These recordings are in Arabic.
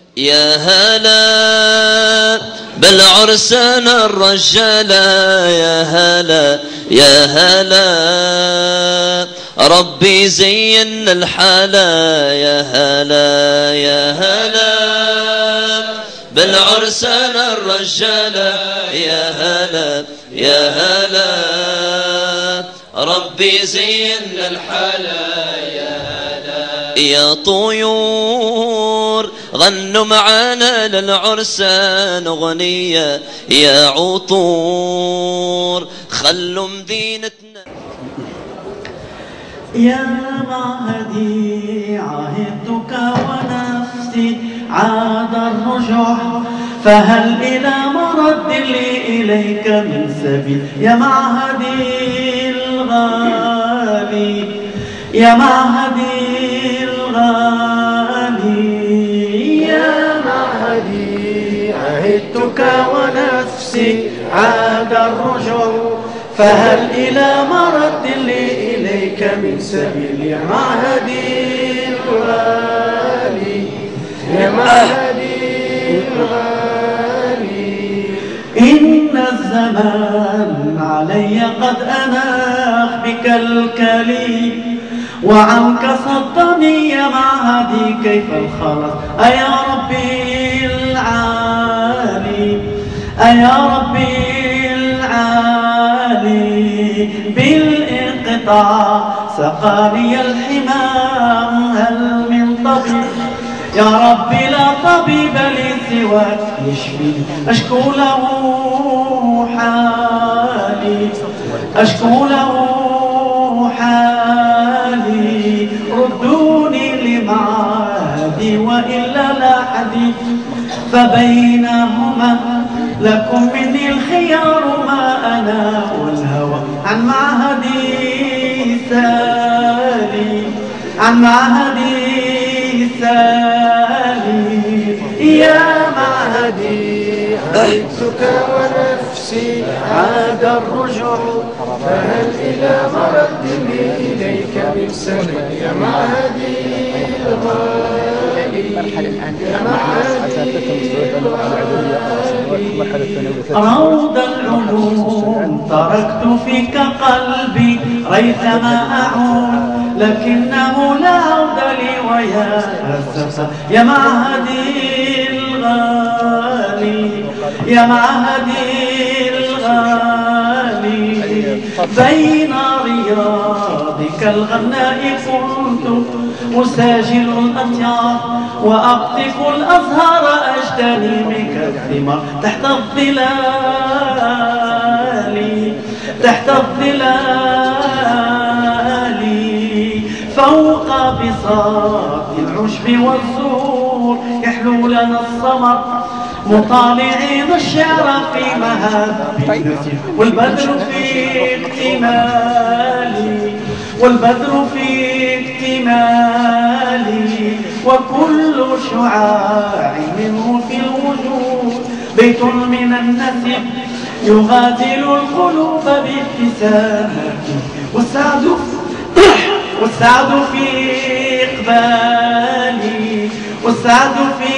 يا هلا بالعرسان الرجالة، يا هلا يا هلا ربي زين الحالة، يا هلا يا هلا بالعرسان الرجالة، يا هلا يا هلا ربي زين الحالة، يا هلا. يا طيور غنوا معانا للعرسان أغنية، يا عطور خلوا مدينتنا. يا معهدي عهدتك ونفسي عاد الرجوع، فهل إلى مرد لي إليك من سبيل؟ يا معهدي الغالي، يا معهدي الغالي، يا معهدي عهدتك ونفسي عاد الرجوع، فهل إلى مرد لي إليك من سبيل؟ يا معهدي الغالي، يا معهدي الغالي، إن الزمان علي قد أناخ بك الكلي، وعنك صدني يا معهدي كيف الخلاص؟ أيا ربي العالي، أيا ربي العالي، بالانقطاع سقاني الحمام، هل من طبيب؟ يا ربي لا طبيب لي سواك يشفيني، أشكو له حالي، أشكو له حالي، ردوني لمعادي وإلا لا حديث، فبينهما لكم مني الخيار، ما أنا والهوى عن معهدي سالي، عن معهدي سالي، يا معهدي عهدتك ونفسي عاد الرجوع، فهل إلى مرد لي إليك من سبيل؟ يا معهدي الغالي، يا معهدي روض العلوم تركت فيك قلبي ريثما أعود، لكنه لا عود لي ويا أسفا، يا معهدي الغالي، يا معهدي الغالي، بين رياضك الغناء كنت أساجل الأطيار، وأقطف الأزهار أجتني منك الثمار، تحت الظلال، تحت الظلال، فوق بساط العشب والزهور يحلو لنا السمر، مطالعين الشعر في مهاب النسيم، والبدر في اكتمالي، والبدر في اكتمالي، وكل شعاع منه في الوجود بيت من النسب يغادل القلوب بابتسامته، والسعد في إقبالي، والسعد في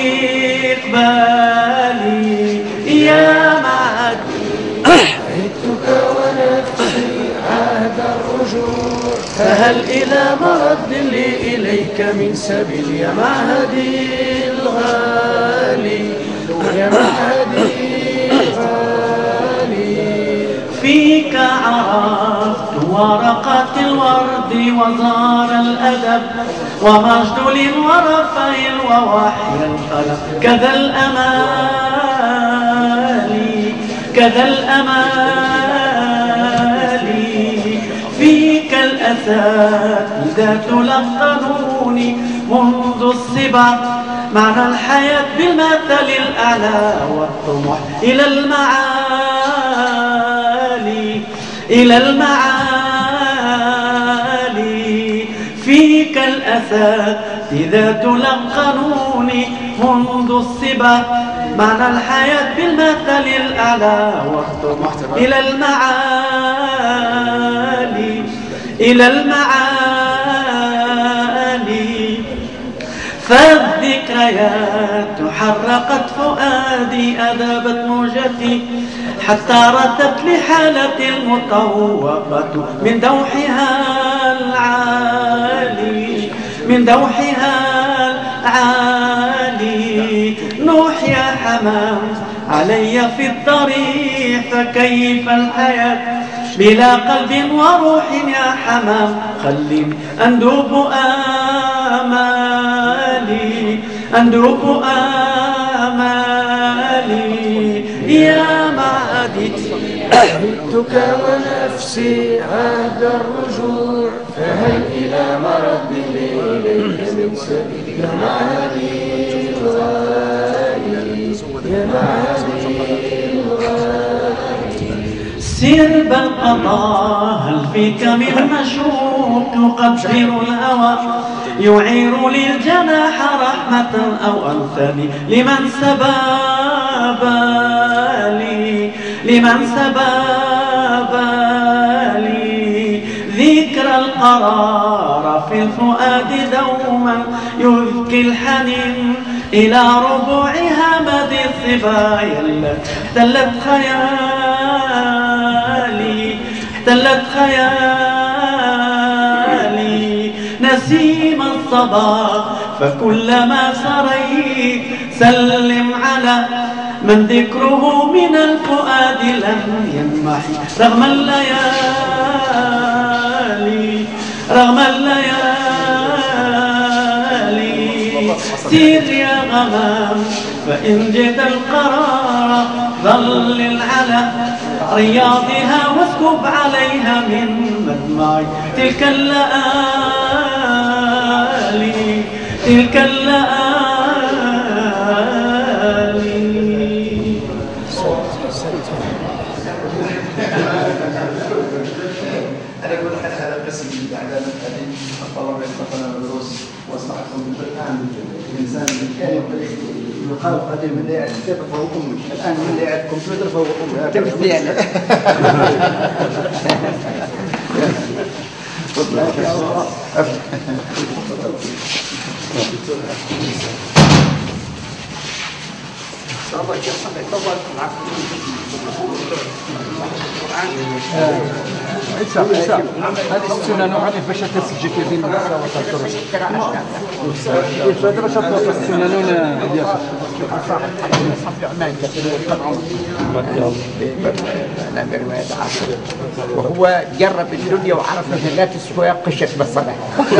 إقبالي، يا معهدي عهدتك ونفسي عاد الرجوع، فهل إلى مرد لي إليك من سبيل؟ يا معهدي الغالي، يا معهدي الغالي، فيك عرفت ورقات الورد وزار الأدب ومجدل ورفع ووحي القلم، كذا الأمالي، كذا الأمالي، فيك الأساتذة تلقنوني منذ الصبا معنى الحياة بالمثل الأعلى والطموح إلى المعالي، إلى المعالي، فيك الأساتذة تلقنوني منذ الصبا معنى الحياة بالمثل الأعلى والطموح إلى المعالي، إلى المعالي، فالذكريات حرقت فؤادي أذابت موجتي حتى ردت لحالة المطوقة من دوحها العالي من دوحها العالي. نوح يا حمام علي في الضريح فكيف الحياة بلا قلب وروح يا حمام خليني أندوب آمالي أندوب آمالي يا معادي. عهدتك ونفسي عهد الرجوع فهل إلى مرد إليك من سبيل يا معادي الغالي يا معادي الغالي. سير بالقضاء هل فيك من مشوق يقدر الهوى يعير للجناح رحمة أو أنثني لمن سبابالي لمن سبابالي. ذكر القرار في الفؤاد دوما يذكي الحنين إلى ربوعها مدى الصبايا التي احتلت خيالي احتلت خيالي. نسيم الصباح فكلما سريت سلم على من ذكره من الفؤاد لم ينمحي رغم الليالي رغم الليالي. سير يا غمام فإن جئت القرار ظلل على رياضها واسكب عليها من مدمعي تلك الليالي تلك الليالي. أنا أقول هذا قسم من الإعلام هذه الطلبة يتقنون الدروس وأصبحتهم الآن الإنسان كان يقال قديما اللي يعرف كتاب فهو أمي، الآن اللي يعرف كمبيوتر فهو أمي. تمثلي يعني. هذه السنن وعرف باش تسجل في دين الدراسة والدرس. الدراسة السنن وهو جرب الدنيا وعرف انها لا تسوى قشت بالصلاة.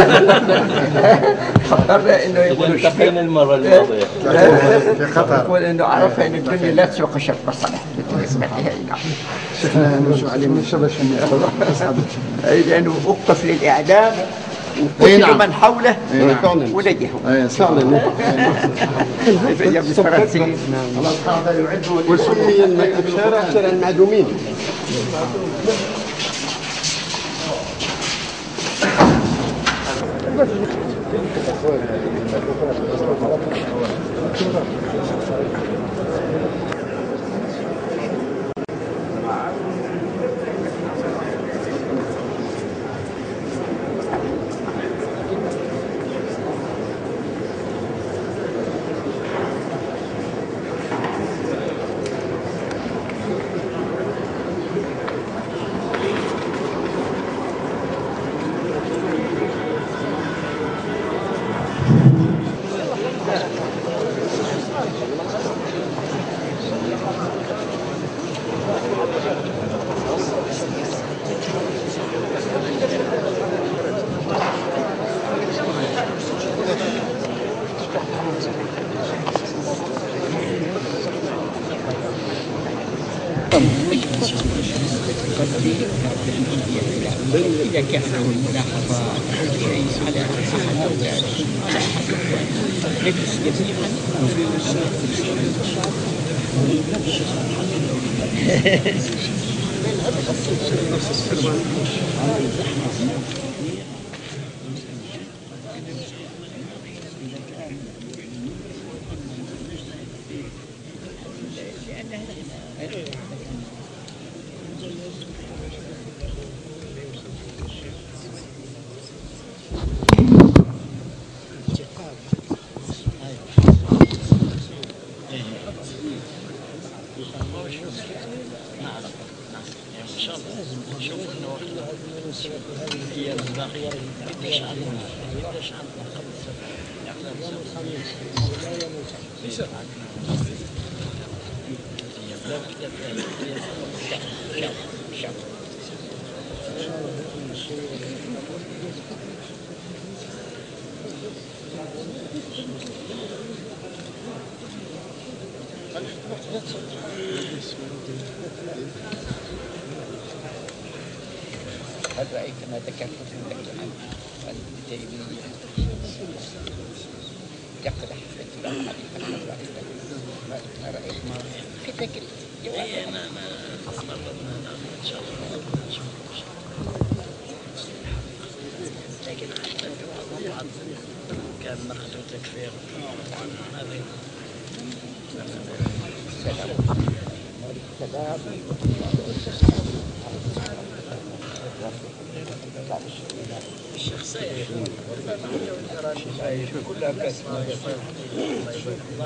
فقرر انه يقول التقينا المرة الماضية في قطر يقول انه عرف ان الدنيا لا تسوى قشت بالصلاة. شفنا نرجع عليه من الشبش لانه وقف للاعدام وقتل من حوله ونجحوا. فعلا. الفرنسيين الله سبحانه وتعالى يعد وسمي الشارع شارع المعدومين. إذا كان له ملاحظات أو شيء على أحد أولاده نفس جميعا ان شاء الله نشوف انه الايام الباقيه قداش عندنا قبل السبت يعني الخميس هل رأيت ما ذكرت لك عن التيمية يقدح في اتباع علي ما رأيت في ذكر ما إن شاء الله لكن حتى بعض كان نقد تكفير الشيخ سيد كلها باسم الله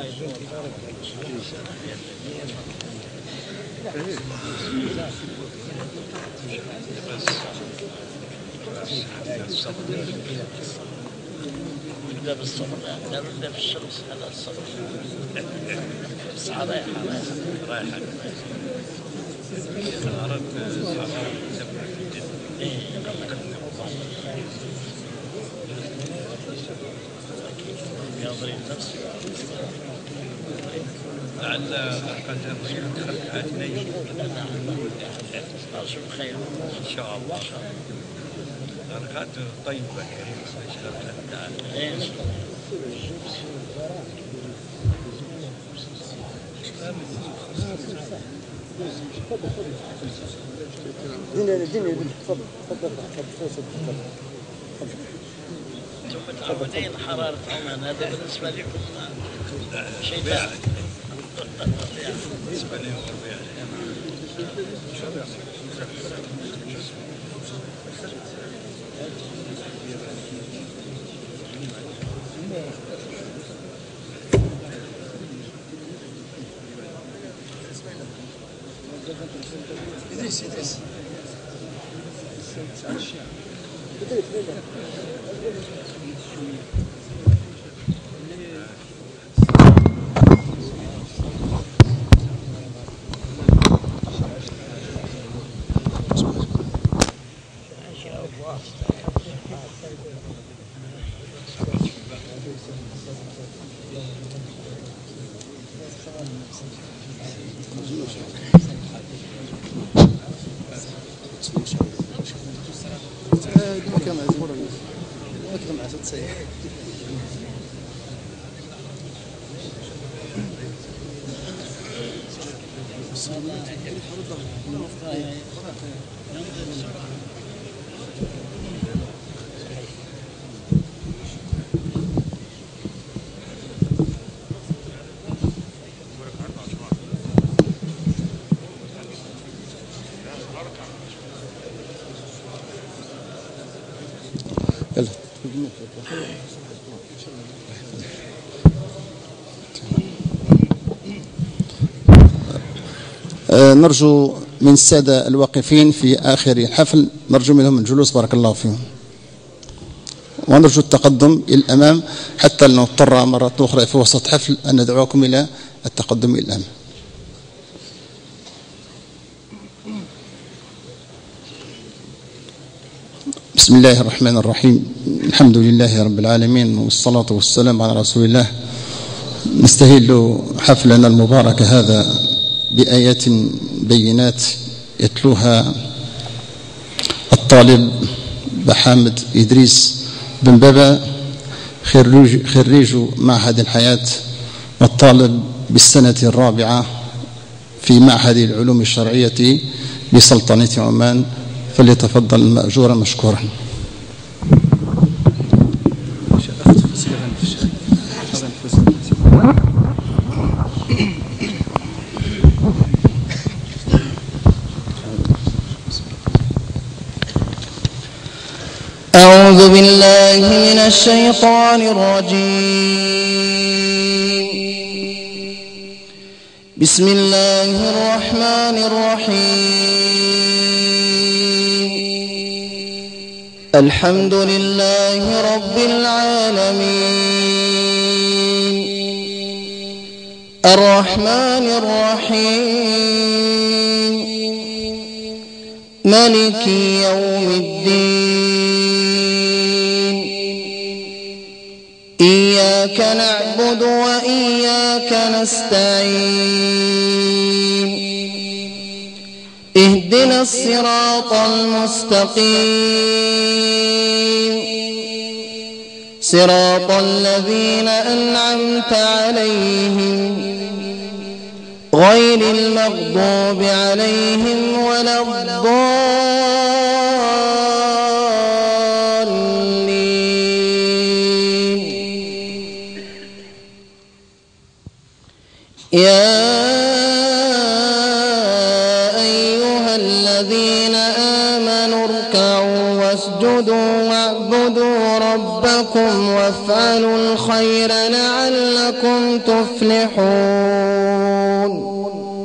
لا بالصبر لا في الشمس على الصبر بس رايحة لعل قد خلقاتنا شوف خير ان شاء الله بركات طيبه كريمه ان شاء الله تعالى. انتم متعودين حراره عمان هذا بالنسبه لكم شيء ثاني بالنسبه لي ربيع إدريس نرجو من السادة الواقفين في آخر الحفل نرجو منهم الجلوس بارك الله فيهم، ونرجو التقدم إلى الأمام حتى لا نضطر مرة أخرى في وسط حفل أن ندعوكم إلى التقدم إلى الأمام. بسم الله الرحمن الرحيم. الحمد لله رب العالمين والصلاة والسلام على رسول الله. نستهل حفلنا المبارك هذا بآيات بينات يتلوها الطالب بحامد إدريس بن بابا خريج معهد الحياة والطالب بالسنة الرابعة في معهد العلوم الشرعية بسلطنة عمان، فليتفضل مأجورا مشكورا. أعوذ بالله من الشيطان الرجيم. بسم الله الرحمن الرحيم. الحمد لله رب العالمين الرحمن الرحيم مالك يوم الدين. إياك نعبد وإياك نستعين. اهدنا الصراط المستقيم صراط الذين أنعمت عليهم غير المغضوب عليهم ولا الضالين. يا أيها الذين آمنوا اركعوا واسجدوا واعبدوا ربكم وافعلوا الخير لعلكم تفلحون.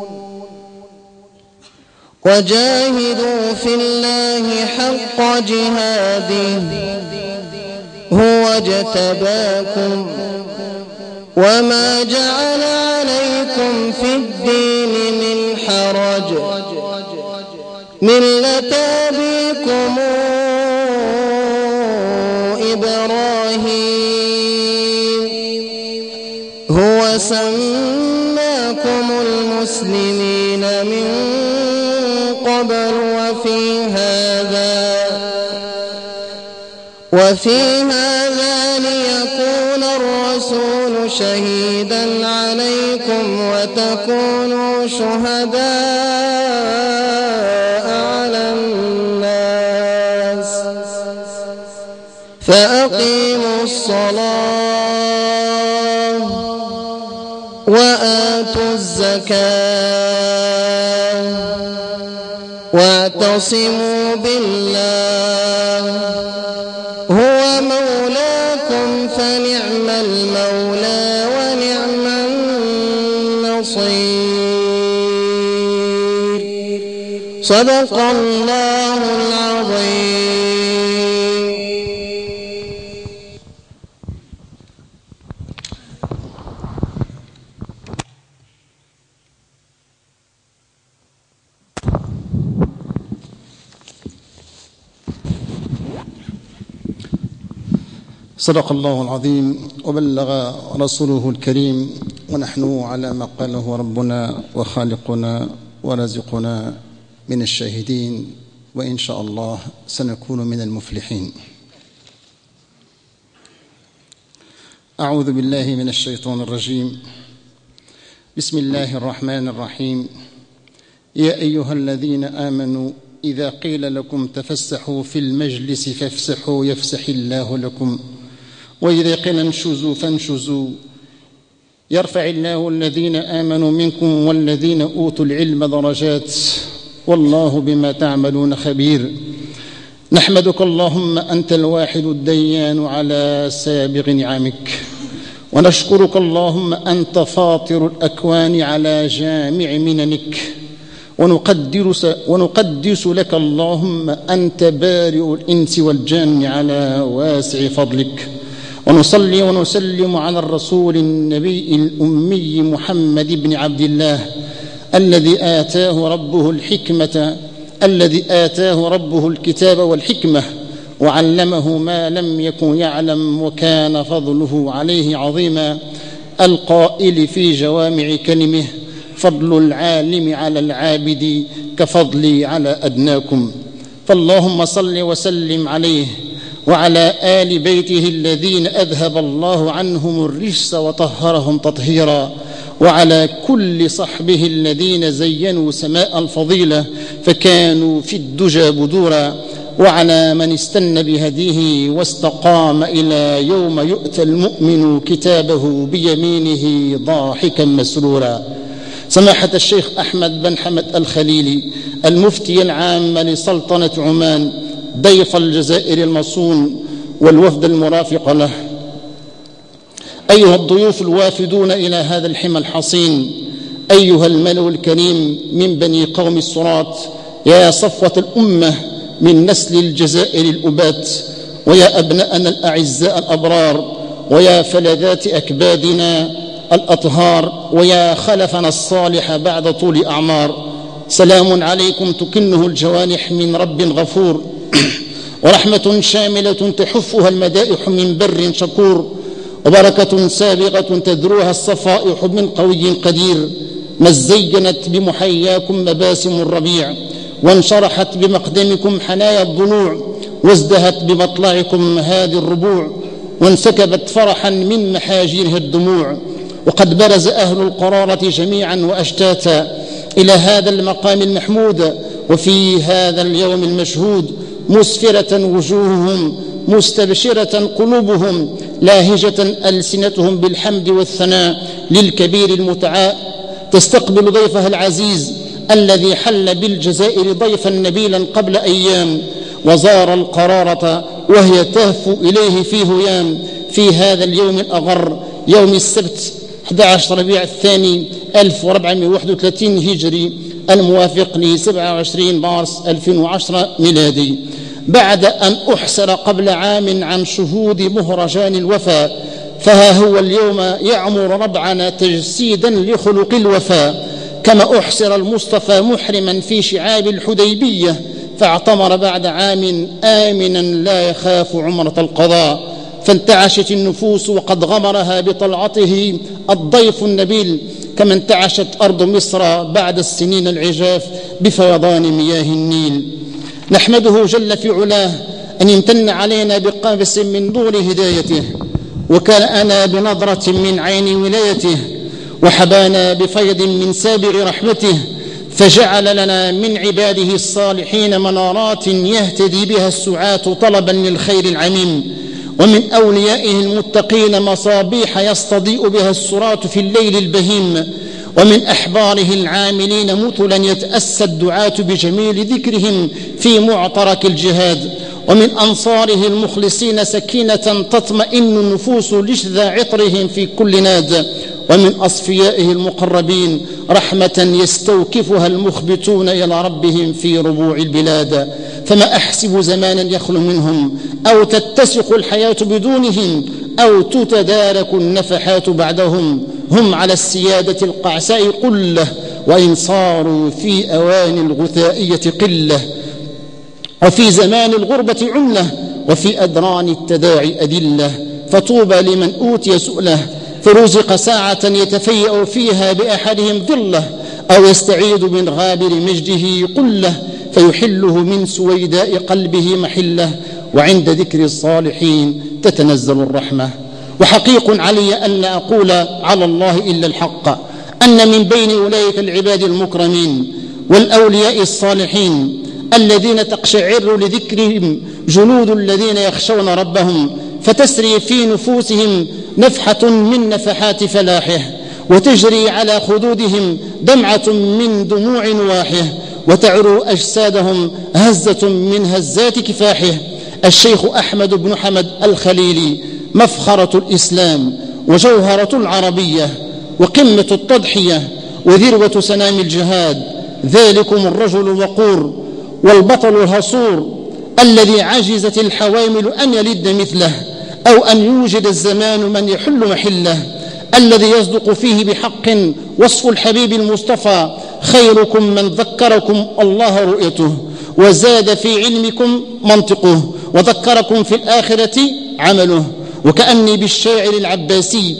وجاهدوا في الله حق جهاده هو اجتباكم وما جعل عليكم في الدين من حرج ملة أبيكم إبراهيم هو سماكم المسلمين من قبل وفي هذا ليكون الرسول شهيدا عليكم وتكونوا شهداء على الناس فأقيموا الصلاة وآتوا الزكاة واعتصموا بالله هو مولاكم فنعم المولى ونعم النصير. صدق الله العظيم. صدق الله العظيم وبلغ رسوله الكريم ونحن على ما قاله ربنا وخالقنا ورازقنا من الشاهدين وإن شاء الله سنكون من المفلحين. أعوذ بالله من الشيطان الرجيم. بسم الله الرحمن الرحيم. يا أيها الذين آمنوا إذا قيل لكم تفسحوا في المجلس فافسحوا يفسح الله لكم وإذا قيل انشزوا فانشزوا يرفع الله الذين آمنوا منكم والذين أوتوا العلم درجات والله بما تعملون خبير. نحمدك اللهم أنت الواحد الديان على سابغ نعمك ونشكرك اللهم أنت فاطر الأكوان على جامع مننك ونقدس لك اللهم أنت بارئ الإنس والجان على واسع فضلك ونصلي ونسلم على الرسول النبي الأمي محمد بن عبد الله الذي آتاه ربه الكتاب والحكمة وعلمه ما لم يكن يعلم وكان فضله عليه عظيما القائل في جوامع كلمه فضل العالم على العابد كفضلي على أدناكم. فاللهم صل وسلم عليه وعلى آل بيته الذين أذهب الله عنهم الرجس وطهرهم تطهيرا وعلى كل صحبه الذين زينوا سماء الفضيلة فكانوا في الدجى بدورا وعلى من استنى بهديه واستقام إلى يوم يؤتى المؤمن كتابه بيمينه ضاحكا مسرورا. سماحة الشيخ أحمد بن حمد الخليلي المفتي العام لسلطنة عمان ضيف الجزائر المصون والوفد المرافق له، أيها الضيوف الوافدون إلى هذا الحمى الحصين، أيها الملأ الكريم من بني قوم الصراط، يا صفوة الأمة من نسل الجزائر الأبات، ويا أبناءنا الأعزاء الأبرار، ويا فلذات أكبادنا الأطهار، ويا خلفنا الصالح بعد طول أعمار، سلام عليكم تكنه الجوانح من رب غفور، ورحمة شاملة تحفها المدائح من بر شكور، وبركة سابغة تدروها الصفائح من قوي قدير، ما زينت بمحياكم مباسم الربيع، وانشرحت بمقدمكم حنايا الضلوع، وازدهت بمطلعكم هذه الربوع، وانسكبت فرحا من محاجره الدموع، وقد برز أهل القرارة جميعا وأشتاتا إلى هذا المقام المحمود، وفي هذا اليوم المشهود، مسفرة وجوههم، مستبشرة قلوبهم، لاهجة ألسنتهم بالحمد والثناء للكبير المتعال، تستقبل ضيفها العزيز الذي حل بالجزائر ضيفا نبيلا قبل أيام، وزار القرارة وهي تهفو إليه في هيام، في هذا اليوم الأغر، يوم السبت 11 ربيع الثاني 1431 هجري، الموافق ل 27 مارس 2010 ميلادي، بعد أن أحسر قبل عام عن شهود مهرجان الوفاء، فها هو اليوم يعمر ربعنا تجسيدا لخلق الوفاء، كما أحسر المصطفى محرما في شعاب الحديبية، فاعتمر بعد عام آمنا لا يخاف عمرة القضاء، فانتعشت النفوس وقد غمرها بطلعته الضيف النبيل، كما انتعشت أرض مصر بعد السنين العجاف بفيضان مياه النيل. نحمده جل في علاه أن يمتن علينا بقابس من نور هدايته، وكلأنا بنظرة من عين ولايته، وحبانا بفيض من سابغ رحمته، فجعل لنا من عباده الصالحين منارات يهتدي بها السعاة طلبا للخير العميم، ومن أوليائه المتقين مصابيح يستضيء بها السراة في الليل البهيم، ومن أحباره العاملين مثلا يتأسى الدعاة بجميل ذكرهم في معترك الجهاد، ومن أنصاره المخلصين سكينة تطمئن النفوس لشذا عطرهم في كل ناد، ومن أصفيائه المقربين رحمة يستوكفها المخبتون إلى ربهم في ربوع البلاد، فما أحسب زمانا يخلو منهم، أو تتسق الحياة بدونهم، أو تتدارك النفحات بعدهم، هم على السيادة القعساء قلة، وإن صاروا في أوان الغثائية قلة، وفي زمان الغربة عملة، وفي أدران التداعي أدلة، فطوبى لمن أوتي سؤله، فرزق ساعة يتفيأ فيها بأحدهم ظله، أو يستعيد من غابر مجده قله، فيحله من سويداء قلبه محله، وعند ذكر الصالحين تتنزل الرحمة. وحقيق علي أن لا أقول على الله إلا الحق، أن من بين أولئك العباد المكرمين والأولياء الصالحين الذين تقشعر لذكرهم جلود الذين يخشون ربهم، فتسري في نفوسهم نفحة من نفحات فلاحه، وتجري على خدودهم دمعة من دموع نواحه، وتعرو أجسادهم هزة من هزات كفاحه. الشيخ أحمد بن حمد الخليلي مفخرة الإسلام وجوهرة العربية وقمة التضحية وذروة سنام الجهاد، ذلكم الرجل الوقور والبطل الهصور الذي عجزت الحوامل أن يلد مثله، أو أن يوجد الزمان من يحل محله، الذي يصدق فيه بحق وصف الحبيب المصطفى: خيركم من ذكركم الله رؤيته، وزاد في علمكم منطقه، وذكركم في الآخرة عمله. وكأني بالشاعر العباسي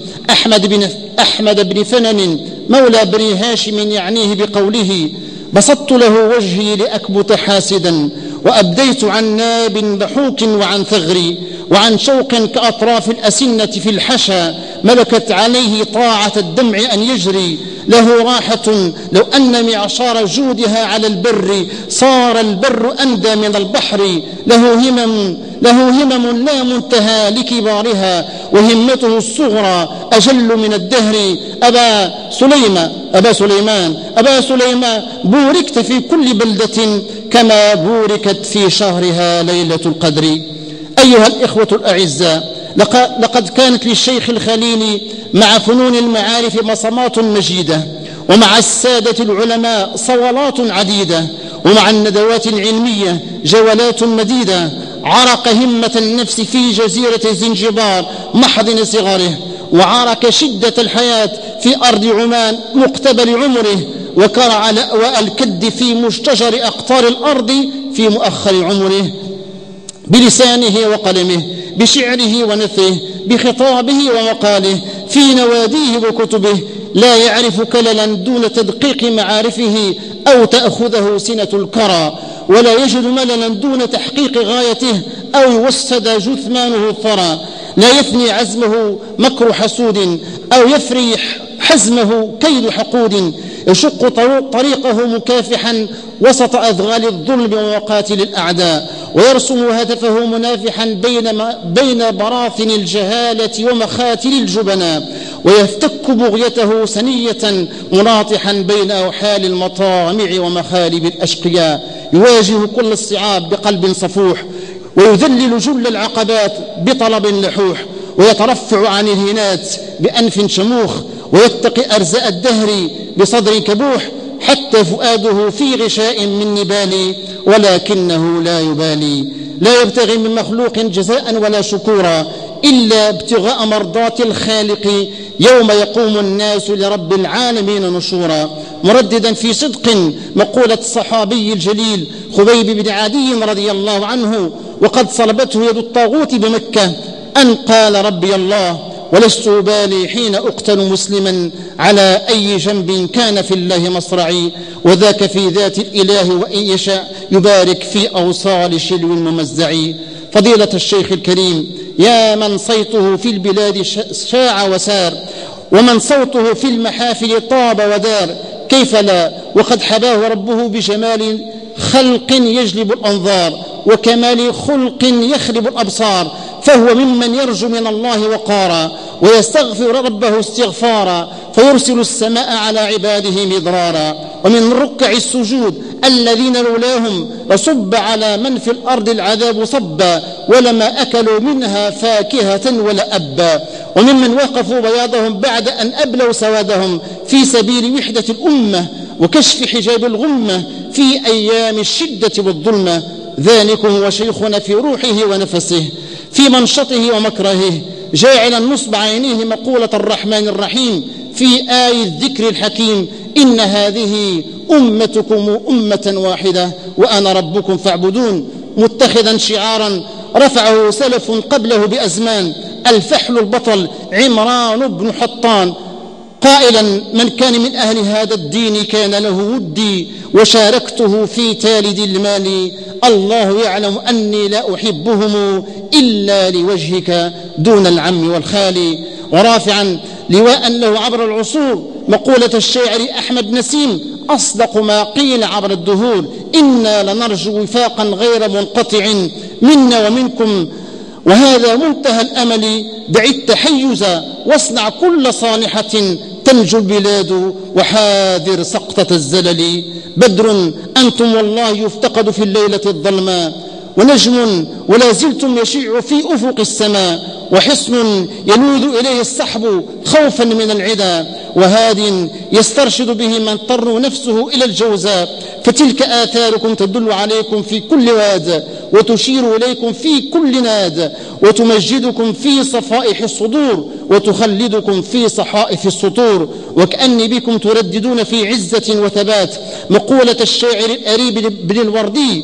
أحمد بن فنن مولى بني هاشم يعنيه بقوله: بسطت له وجهي لأكبت حاسدا، وأبديت عن ناب ضحوك وعن ثغري، وعن شوق كأطراف الأسنة في الحشا، ملكت عليه طاعة الدمع أن يجري، له راحة لو أن معشار جودها على البر، صار البر أندى من البحر، له همم لا منتهى لكبارها، وهمته الصغرى أجل من الدهر. أبا سليمان بوركت في كل بلدة كما بوركت في شهرها ليلة القدر. أيها الإخوة الأعزاء، لقد كانت للشيخ الخليلي مع فنون المعارف بصمات مجيدة، ومع السادة العلماء صولات عديدة، ومع الندوات العلمية جولات مديدة. عرق همة النفس في جزيرة زنجبار محضن صغره، وعرك شدة الحياة في أرض عمان مقتبل عمره، وكرع لأواء الكد في مشتجر أقطار الأرض في مؤخر عمره، بلسانه وقلمه، بشعره ونثره، بخطابه ومقاله، في نواديه وكتبه، لا يعرف كللا دون تدقيق معارفه أو تأخذه سنة الكرى، ولا يجد مللا دون تحقيق غايته أو يوسد جثمانه الثرى، لا يفني عزمه مكر حسود أو يفري حزمه كيد حقود، يشق طريقه مكافحا وسط أذغال الظلم ومقاتل الأعداء، ويرسم هدفه منافحا بين براثن الجهالة ومخاتل الجبناء، ويفتك بغيته سنية مناطحا بين أوحال المطامع ومخالب الأشقياء، يواجه كل الصعاب بقلب صفوح، ويذلل جل العقبات بطلب لحوح، ويترفع عن الهنات بأنف شموخ، ويتقي أرزاء الدهر بصدر كبوح، حتى فؤاده في غشاء من نبال ولكنه لا يبالي، لا يبتغي من مخلوق جزاء ولا شكورا إلا ابتغاء مرضات الخالق يوم يقوم الناس لرب العالمين نشورا، مرددا في صدق مقولة الصحابي الجليل خبيب بن عدي رضي الله عنه وقد صلبته يد الطاغوت بمكة أن قال ربي الله ولست أبالي حين أقتل مسلما على أي جنب كان في الله مصرعي، وذاك في ذات الإله وإن يشاء يبارك في أوصال شلو الممزع. فضيلة الشيخ الكريم، يا من صيته في البلاد شاع وسار، ومن صوته في المحافل طاب ودار، كيف لا وقد حباه ربه بجمال خلق يجلب الأنظار وكمال خلق يخرب الأبصار، فهو ممن يرجو من الله وقارا ويستغفر ربه استغفارا، فيرسل السماء على عباده مضرارا، ومن ركع السجود الذين لولاهم لصب على من في الأرض العذاب صبا، ولما أكلوا منها فاكهة ولا أبا، وممن وقفوا بياضهم بعد أن أبلوا سوادهم في سبيل وحدة الأمة وكشف حجاب الغمة في أيام الشدة والظلمة. ذلكم وشيخنا في روحه ونفسه في منشطه ومكرهه، جاعلا نصب عينيه مقولة الرحمن الرحيم في آي الذكر الحكيم: إن هذه أمتكم أمة واحدة وأنا ربكم فاعبدون، متخذا شعارا رفعه سلف قبله بأزمان الفحل البطل عمران بن حطان قائلا: من كان من أهل هذا الدين كان له ودي وشاركته في تالد المال، الله يعلم أني لا أحبهم إلا لوجهك دون العم والخال. ورافعا لواء له عبر العصور مقولة الشاعر أحمد نسيم: أصدق ما قيل عبر الدهور، إنا لنرجو وفاقا غير منقطع منا ومنكم، وهذا منتهى الأمل، دع التحيز واصنع كل صانحة تنجو البلاد وحاذر سقطة الزلل. بدر أنتم والله يفتقد في الليلة الظلماء، ونجم ولا زلتم يشيع في أفق السماء، وحصن يلوذ إليه السحب خوفا من العدا، وهاد يسترشد به من طر نفسه إلى الجوزاء، فتلك آثاركم تدل عليكم في كل واد وتشير إليكم في كل ناد، وتمجدكم في صفائح الصدور وتخلدكم في صحائف السطور، وكأني بكم ترددون في عزة وثبات مقولة الشاعر الأريب بن الوردي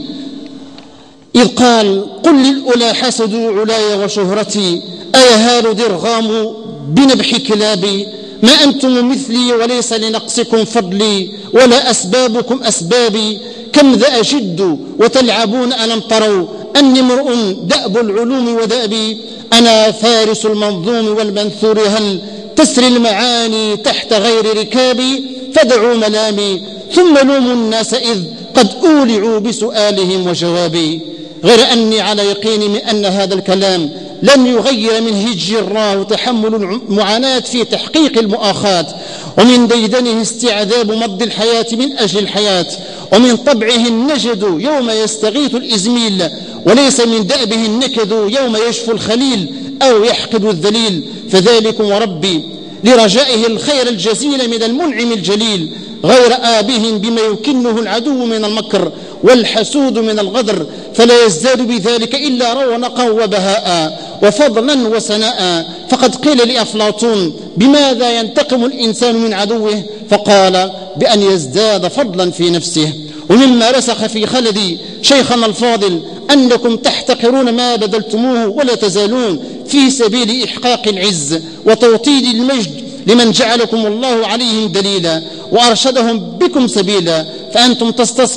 إذ قال: قل للأولى حسدوا علاي وشهرتي، أيهال درغام بنبح كلابي، ما أنتم مثلي وليس لنقصكم فضلي، ولا أسبابكم أسبابي، كم ذا أجد وتلعبون ألم تروا أني امرؤ دأب العلوم ودأبي، أنا فارس المنظوم والمنثور، هل تسري المعاني تحت غير ركابي، فدعوا ملامي ثم لوموا الناس إذ قد أولعوا بسؤالهم وجوابي. غير أني على يقين من أن هذا الكلام لن يغير من هج الراه تحمل المعاناة في تحقيق المؤاخاة، ومن ديدنه استعذاب مض الحياة من أجل الحياة، ومن طبعه النجد يوم يستغيث الإزميل، وليس من دأبه النكد يوم يشفو الخليل أو يحقد الذليل. فذلكم وربي لرجائه الخير الجزيل من المنعم الجليل، غير آبه بما يكنه العدو من المكر والحسود من الغدر، فلا يزداد بذلك إلا رونقا وبهاء وفضلا وسناء. فقد قيل لأفلاطون: بماذا ينتقم الإنسان من عدوه؟ فقال: بأن يزداد فضلا في نفسه. ومما رسخ في خلدي شيخنا الفاضل أنكم تحتقرون ما بذلتموه ولا تزالون في سبيل إحقاق العز وتوطيد المجد لمن جعلكم الله عليهم دليلا وأرشدهم بكم سبيلا، فأنتم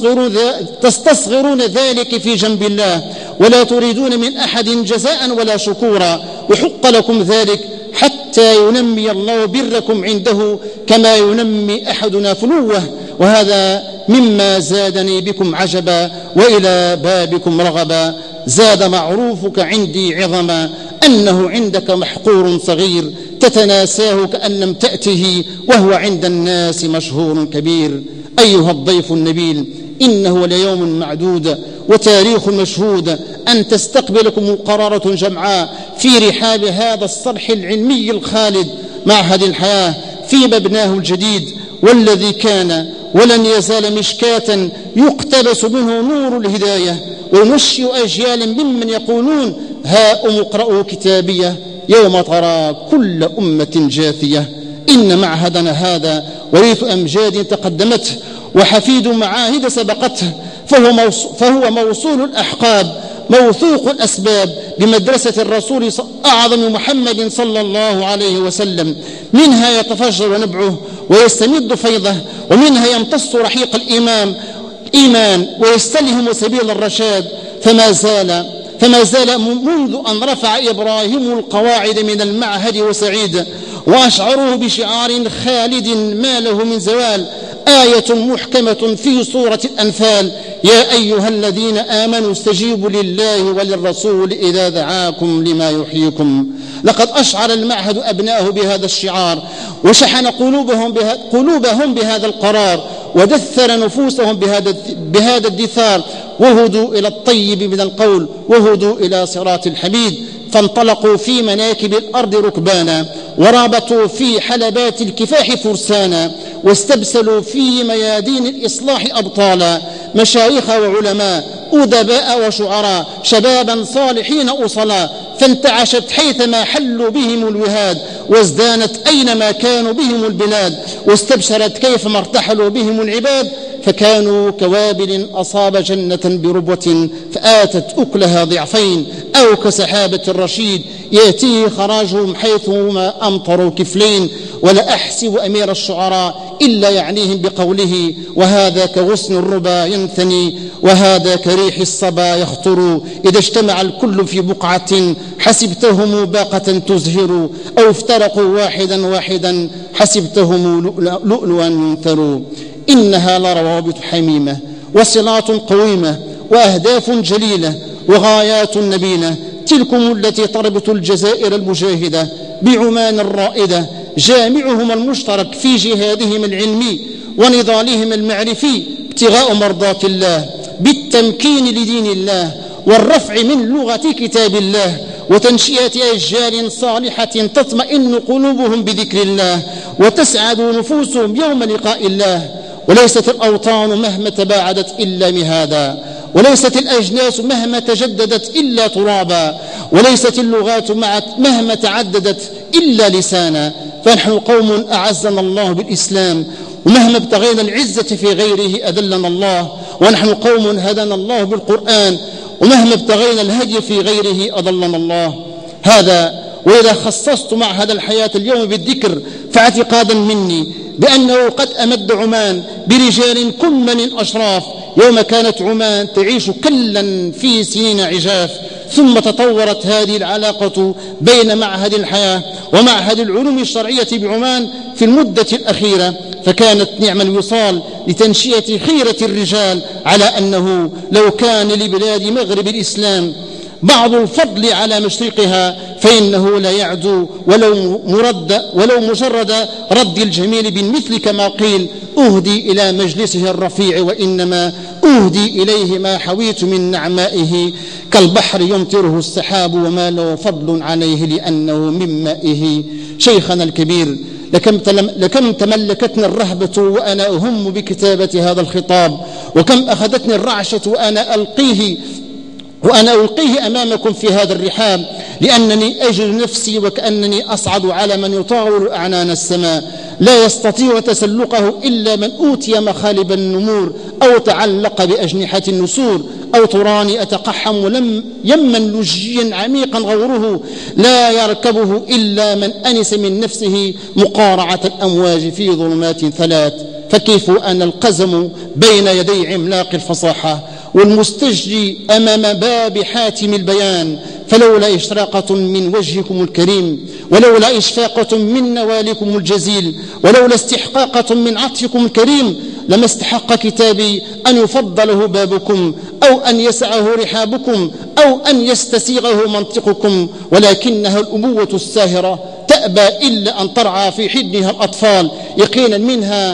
تستصغرون ذلك في جنب الله، ولا تريدون من أحد جزاء ولا شكورا، وحق لكم ذلك حتى ينمي الله بركم عنده كما ينمي أحدنا فلوه. وهذا مما زادني بكم عجبا وإلى بابكم رغبا. زاد معروفك عندي عظما، أنه عندك محقور صغير تتناساه كأن لم تأته، وهو عند الناس مشهور كبير. أيها الضيف النبيل، إنه ليوم معدود وتاريخ مشهود أن تستقبلكم قرارة جمعاء في رحاب هذا الصرح العلمي الخالد، معهد الحياة في مبناه الجديد، والذي كان ولن يزال مشكاة يقتبس منه نور الهداية، وينشئ أجيالا ممن يقولون: هاؤم اقرأوا كتابيه يوم ترى كل أمة جاثية. إن معهدنا هذا وريث أمجاد تقدمته وحفيد معاهد سبقته، فهو موصول الأحقاب موثوق الأسباب بمدرسة الرسول أعظم محمد صلى الله عليه وسلم. منها يتفجر نبعه ويستمد فيضه، ومنها يمتص رحيق الإيمان ويستلهم سبيل الرشاد. فما زال منذ أن رفع إبراهيم القواعد من المعهد وسعيد وأشعره بشعار خالد ما له من زوال، آية محكمة في سورة الأنفال: يا أيها الذين آمنوا استجيبوا لله وللرسول إذا دعاكم لما يحييكم. لقد أشعر المعهد أبناءه بهذا الشعار، وشحن قلوبهم بهذا القرار، ودثر نفوسهم بهذا الدثار، وهدوا إلى الطيب من القول وهدوا إلى صراط الحميد. فانطلقوا في مناكب الأرض ركبانا، ورابطوا في حلبات الكفاح فرسانا، واستبسلوا في ميادين الإصلاح أبطالا، مشايخ وعلماء أدباء وشعراء، شبابا صالحين أصلا، فانتعشت حيثما حلوا بهم الوهاد، وازدانت أينما كانوا بهم البلاد، واستبشرت كيفما ارتحلوا بهم العباد، فكانوا كوابل أصاب جنة بربوة فآتت أكلها ضعفين، أو كسحابة الرشيد يأتيه خراجهم حيثما أمطروا كفلين. ولا أحسب أمير الشعراء إلا يعنيهم بقوله: وهذا كغصن الربا ينثني، وهذا كريح الصبا يخطر، إذا اجتمع الكل في بقعة حسبتهم باقة تزهر، أو افترقوا واحدا حسبتهم لؤلؤا ينثر. إنها لروابط حميمة وصلات قويمة وأهداف جليلة وغايات نبيلة، تلكم التي تربط الجزائر المجاهدة بعمان الرائدة، جامعهم المشترك في جهادهم العلمي ونضالهم المعرفي ابتغاء مرضات الله، بالتمكين لدين الله، والرفع من لغة كتاب الله، وتنشئة أجيال صالحة تطمئن قلوبهم بذكر الله، وتسعد نفوسهم يوم لقاء الله. وليست الأوطان مهما تباعدت إلا مهادا، وليست الأجناس مهما تجددت إلا ترابا، وليست اللغات مهما تعددت إلا لسانا. فنحن قوم أعزنا الله بالإسلام، ومهما ابتغينا العزة في غيره أذلنا الله، ونحن قوم هدانا الله بالقرآن، ومهما ابتغينا الهدي في غيره أضلنا الله. هذا وإذا خصصت معهد الحياة اليوم بالذكر فاعتقادا مني بأنه قد أمد عمان برجال كمل أشراف، يوم كانت عمان تعيش كلا في سنين عجاف، ثم تطورت هذه العلاقة بين معهد الحياة ومعهد العلوم الشرعية بعمان في المدة الأخيرة، فكانت نعم الوصال لتنشئة خيرة الرجال، على أنه لو كان لبلاد مغرب الإسلام بعض الفضل على مشرقها فإنه لا يعدو ولو مجرد رد الجميل بالمثل، كما قيل: أهدي إلى مجلسه الرفيع وإنما أهدي إليه ما حويت من نعمائه، كالبحر يمطره السحاب وما له فضل عليه لأنه من مائه. شيخنا الكبير، لكم تملكتني الرهبة وأنا أهم بكتابة هذا الخطاب، وكم أخذتني الرعشة وأنا ألقيه أمامكم في هذا الرحاب، لأنني أجد نفسي وكأنني أصعد على من يطاول أعنان السماء، لا يستطيع تسلقه إلا من أوتي مخالب النمور أو تعلق بأجنحة النسور، أو تراني أتقحم يما لجيا عميقا غوره، لا يركبه إلا من أنس من نفسه مقارعة الأمواج في ظلمات ثلاث. فكيف أنا القزم بين يدي عملاق الفصاحة والمستجدي أمام باب حاتم البيان، فلولا إشراقة من وجهكم الكريم، ولولا إشفاقة من نوالكم الجزيل، ولولا استحقاقة من عطفكم الكريم، لما استحق كتابي أن يفضله بابكم، أو أن يسعه رحابكم، أو أن يستسيغه منطقكم، ولكنها الأبوة الساهرة تأبى إلا أن ترعى في حضنها الأطفال، يقينا منها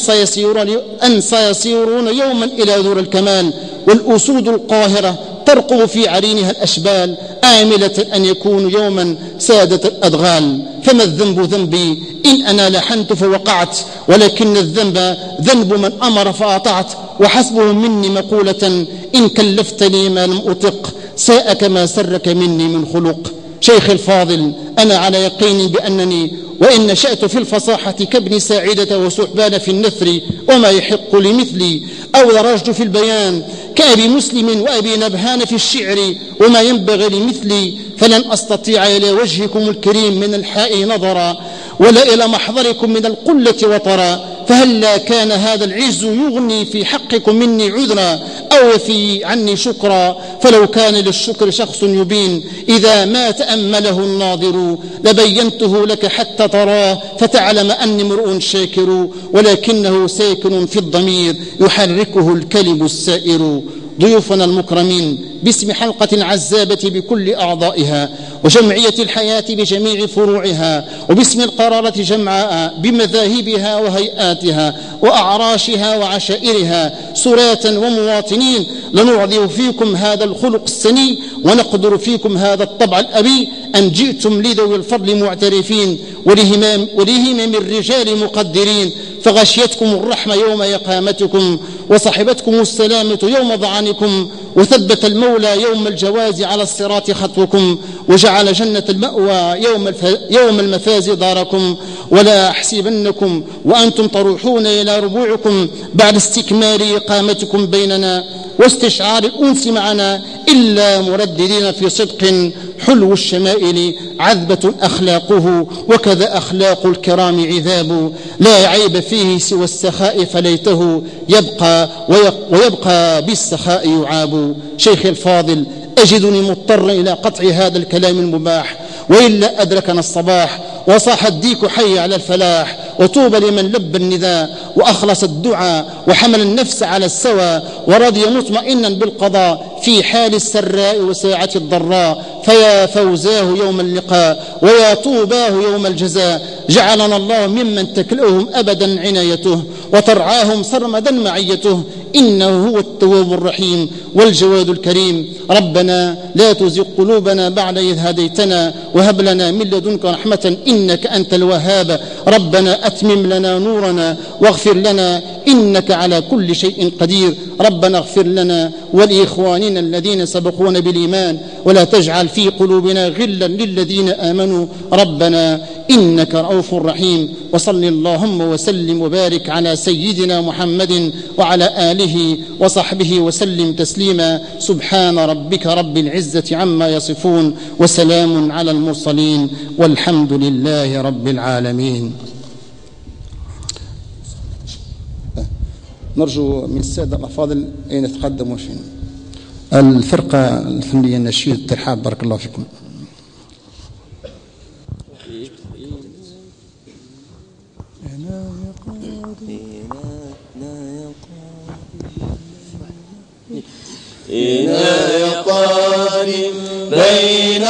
أن سيصيرون يوما إلى ذور الكمال، والأسود القاهرة ترقب في عرينها الأشبال، آملة أن يكون يوما سادة الأدغال. فما الذنب ذنبي إن أنا لحنت فوقعت، ولكن الذنب ذنب من أمر فأطعت، وحسبه مني مقولة إن كلفتني ما لم أطق، ساءك ما سرك مني من خلق. شيخ الفاضل، أنا على يقين بأنني وإن نشأت في الفصاحة كابن ساعدة وسحبان في النثر وما يحق لمثلي، أو درجت في البيان كأبي مسلم وأبي نبهان في الشعر وما ينبغي لمثلي، فلن أستطيع إلى وجهكم الكريم من الحاء نظرا، ولا إلى محضركم من القلة وطرا، فهلا كان هذا العز يغني في حقكم مني عذرا، أو يفي عني شكرا، فلو كان للشكر شخص يبين إذا ما تأمله الناظر، لبينته لك حتى تراه فتعلم أني امرؤ شاكر، ولكنه ساكن في الضمير يحركه الكلب السائر. ضيوفنا المكرمين، باسم حلقة العزابة بكل أعضائها، وجمعية الحياة بجميع فروعها، وباسم القرارة جمعاء بمذاهبها وهيئاتها وأعراشها وعشائرها، سراة ومواطنين، لنعظم فيكم هذا الخلق السني ونقدر فيكم هذا الطبع الأبي، أن جئتم لذوي الفضل معترفين ولهمم الرجال مقدرين، فغشيتكم الرحمة يوم إقامتكم، وصحبتكم السلامة يوم ضعنكم، وثبت المولى يوم الجواز على الصراط خطوكم، وجعل جنة المأوى يوم المفاز داركم. ولا أحسبنكم وأنتم تروحون إلى ربوعكم بعد استكمال إقامتكم بيننا واستشعار الأنس معنا إلا مرددين في صدق حلو الشمائل عذبة أخلاقه، وكذا أخلاق الكرام عذاب، لا عيب فيه سوى السخاء، فليته ويبقى بالسخاء يعاب. شيخ الفاضل، أجدني مضطر إلى قطع هذا الكلام المباح، وإلا أدركنا الصباح وصاح الديك حي على الفلاح، وطوبى لمن لبى النداء وأخلص الدعاء وحمل النفس على السوى، ورضي مطمئنا بالقضاء في حال السراء وساعة الضراء، فيا فوزاه يوم اللقاء ويا طوباه يوم الجزاء. جعلنا الله ممن تكلؤهم أبدا عنايته وترعاهم سرمدا معيته، إنه هو التواب الرحيم والجواد الكريم. ربنا لا تزغ قلوبنا بعد إذ هديتنا وهب لنا من لدنك رحمة إنك أنت الوهاب. ربنا أتمم لنا نورنا واغفر لنا إنك على كل شيء قدير. ربنا اغفر لنا ولإخواننا الذين سبقونا بالإيمان ولا تجعل في قلوبنا غلا للذين آمنوا ربنا إنك رؤوف رحيم. وصل اللهم وسلم وبارك على سيدنا محمد وعلى آله وصحبه وسلم تسليما. سبحان ربك رب العزة عما يصفون وسلام على المرسلين والحمد لله رب العالمين. نرجو من السادة الأفاضل أن يتقدموا في الفرقة الفنية النشيد الترحاب. بارك الله فيكم. إنا قادم بين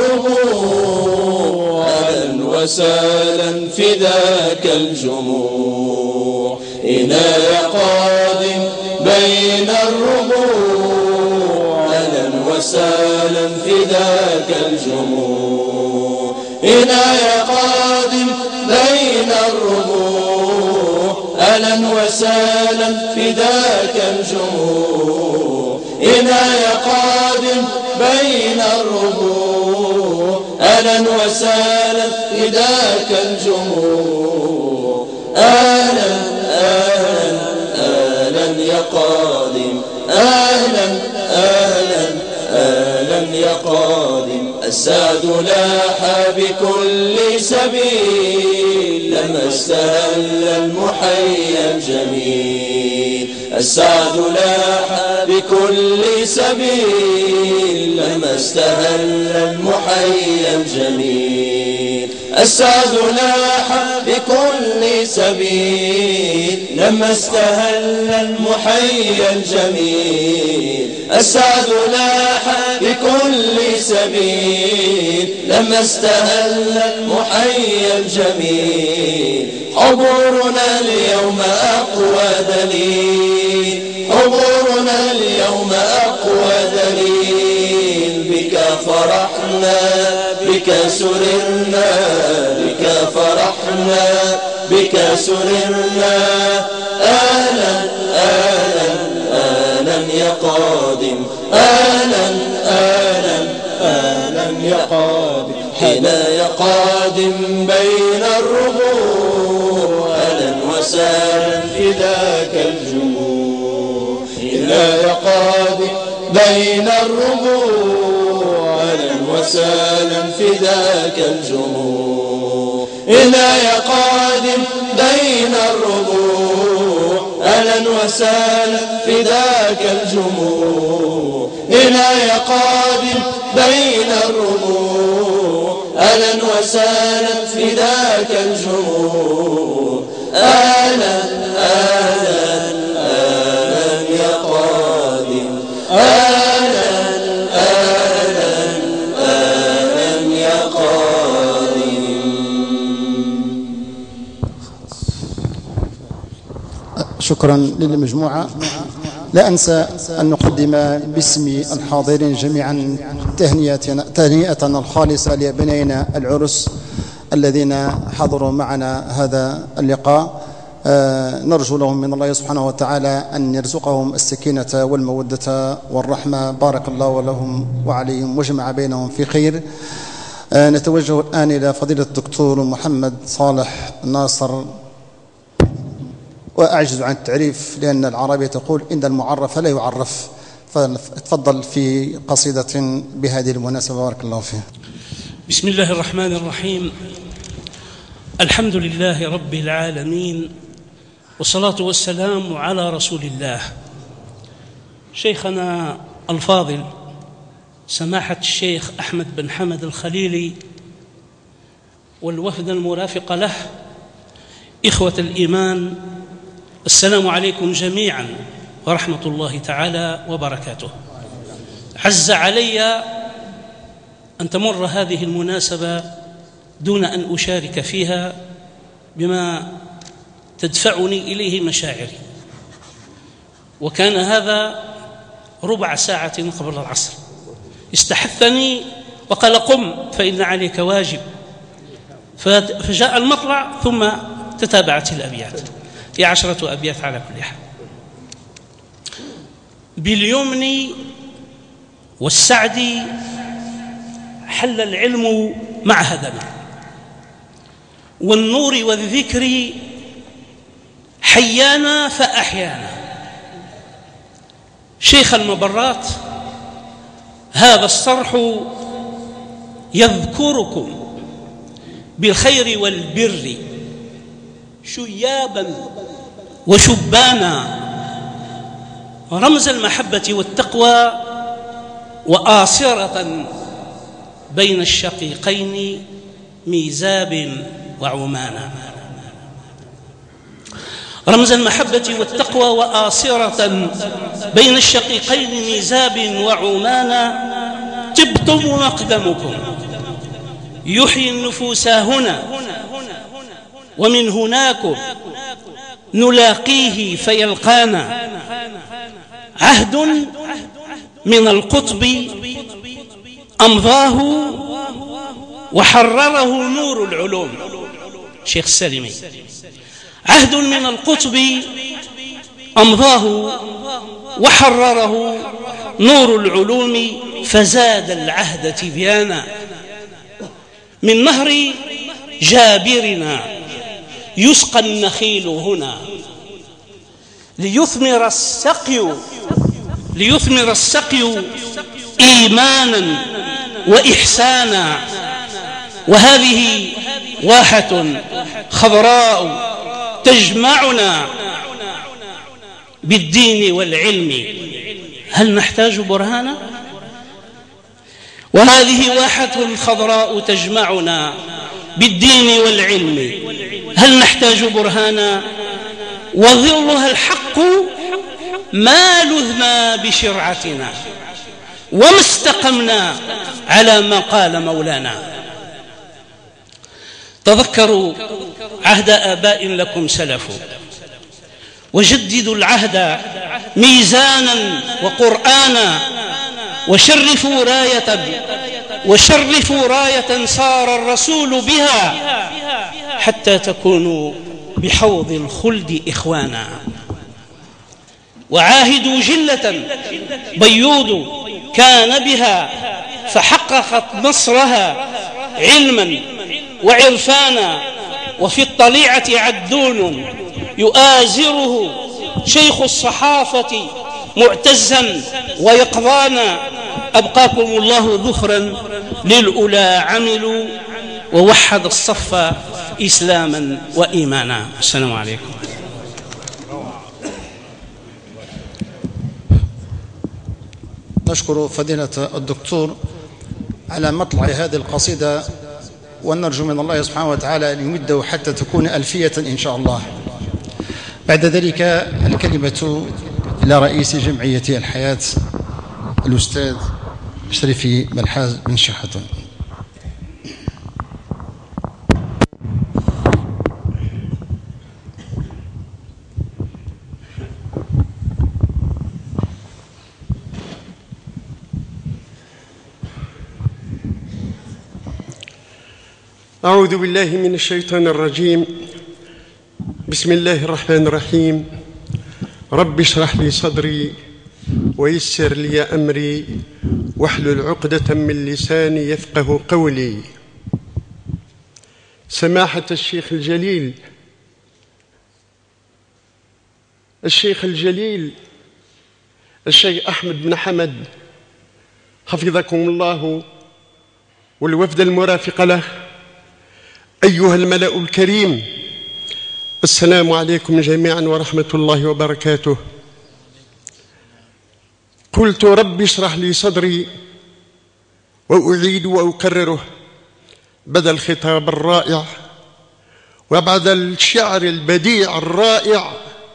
الربوع أهلا وسهلا في ذاك الجموع. إنا قادم بين الربوع أهلا وسهلا في ذاك الجموع. إنا قادم بين أهلا وسهلا فداك الجموع إنايا قادم بين الربوع أهلا وسهلا فداك الجموع أهلا أهلا أهلا يا قادم أهلا أهلا أهلا يا قادم السعد لاح بكل سبيل لما استهل المحيا الجميل السعد لاح بكل سبيل لما استهل المحيا الجميل السعد لاح بكل سبيل لما استهل المحيا الجميل السعد لاح بكل سبيل لما استهل المحيا الجميل حضورنا اليوم أقوى دليل حضورنا اليوم أقوى دليل بك فرحنا بك سررنا بك فرحنا بك سررنا أهلا أهلا أهلا يا قادم أهلا أهلا أهلا يا قادم هنا يا قادم بين الربوع أهلا وسهلا فداك الجموع هنا يا قادم بين الربوع أهلا وسهلا فداك الجموع هنا يا قادم بين الربوع أهلا وسهلا فداك الجموع هنا يا قادم بين الربوع أهلا وسهلا فداك الجموع أهلا أهلا أهلا يا قادم أهلا أهلا أهلا يا قادم. شكرا للمجموعة. لا أنسى أن نقدم باسم الحاضرين جميعا تهنئتنا الخالصة لأبنائنا العرس الذين حضروا معنا هذا اللقاء. نرجو لهم من الله سبحانه وتعالى أن يرزقهم السكينة والمودة والرحمة. بارك الله لهم وعليهم وجمع بينهم في خير. نتوجه الآن إلى فضيلة الدكتور محمد صالح ناصر، وأعجز عن التعريف لأن العربية تقول إن المعرف لا يعرف، فتفضل في قصيدة بهذه المناسبة. بارك الله فيه. بسم الله الرحمن الرحيم. الحمد لله رب العالمين، والصلاة والسلام على رسول الله. شيخنا الفاضل سماحة الشيخ أحمد بن حمد الخليلي والوفد المرافق له، إخوة الإيمان، السلام عليكم جميعا ورحمة الله تعالى وبركاته. عز علي أن تمر هذه المناسبة دون أن أشارك فيها بما تدفعني إليه مشاعري، وكان هذا ربع ساعة قبل العصر. استحثني وقال قم فإن عليك واجب، فجاء المطلع ثم تتابعت الأبيات. هي 10 أبيات على كل حال. باليمن والسعد حل العلم مع هدمه، والنور والذكر حيانا فأحيانا. شيخ المبرات هذا الصرح يذكركم بالخير والبر شيابا وشبانا، رمز المحبة والتقوى وآصرة بين الشقيقين ميزاب وعمانا. رمز المحبة والتقوى وآصرة بين الشقيقين ميزاب وعمانا. طبتم مقدمكم يحيي النفوس هنا، ومن هناكم نلاقيه فيلقانا. عهد من القطب أمضاه وحرره نور العلوم. شيخ السالمي. عهد من القطب أمضاه وحرره نور العلوم فزاد العهد تبيانا. من نهر جابرنا يسقى النخيل هنا ليثمر السقي إيمانا وإحسانا. وهذه واحة خضراء تجمعنا بالدين والعلم، هل نحتاج برهانا؟ وهذه واحة خضراء تجمعنا بالدين والعلم، هل نحتاج برهانا؟ وظلها الحق ما لذنا بشرعتنا وما استقمنا على ما قال مولانا. تذكروا عهد آباء لكم سلف، وجددوا العهد ميزانا وقرآنا، وشرفوا راية صار الرسول بها حتى تكونوا بحوض الخلد إخوانا. وعاهدوا جلة بيوض كان بها فحققت نصرها علما وعرفانا. وفي الطليعة عدون يؤازره شيخ الصحافة معتزا ويقظانا. أبقاكم الله ذخرا للأولى عملوا ووحد الصف إسلاما وإيمانا. السلام عليكم. نشكر فضيلة الدكتور على مطلع هذه القصيدة، ونرجو من الله سبحانه وتعالى أن يمده حتى تكون ألفية إن شاء الله. بعد ذلك الكلمة إلى رئيس جمعية الحياة الأستاذ شريفي بلحاز بن شحاتون. أعوذ بالله من الشيطان الرجيم. بسم الله الرحمن الرحيم. رب اشرح لي صدري ويسر لي أمري واحلل عقدة من لساني يفقه قولي. سماحة الشيخ الجليل، الشيخ أحمد بن حمد حفظكم الله، والوفد المرافق له، أيها الملأ الكريم، السلام عليكم جميعا ورحمة الله وبركاته. قلت رب اشرح لي صدري، وأعيد وأكرره بدل الخطاب الرائع وبعد الشعر البديع الرائع.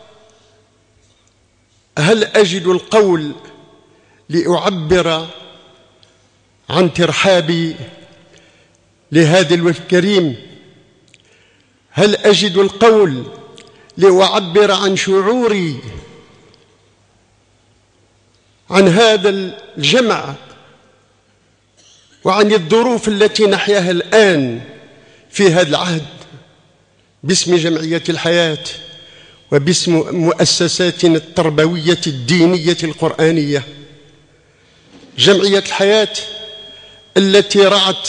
هل أجد القول لأعبر عن ترحابي لهذا الوفد الكريم؟ هل أجد القول لأعبر عن شعوري عن هذا الجمع وعن الظروف التي نحياها الآن في هذا العهد باسم جمعية الحياة وباسم مؤسساتنا التربوية الدينية القرآنية؟ جمعية الحياة التي رعت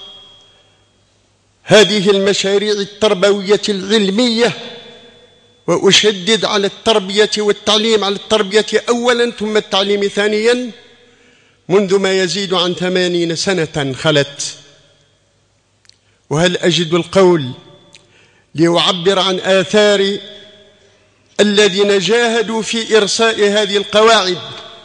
هذه المشاريع التربوية العلمية، وأشدد على التربية والتعليم، على التربية أولا ثم التعليم ثانيا، منذ ما يزيد عن 80 سنة خلت. وهل أجد القول لأعبر عن آثار الذين جاهدوا في إرساء هذه القواعد؟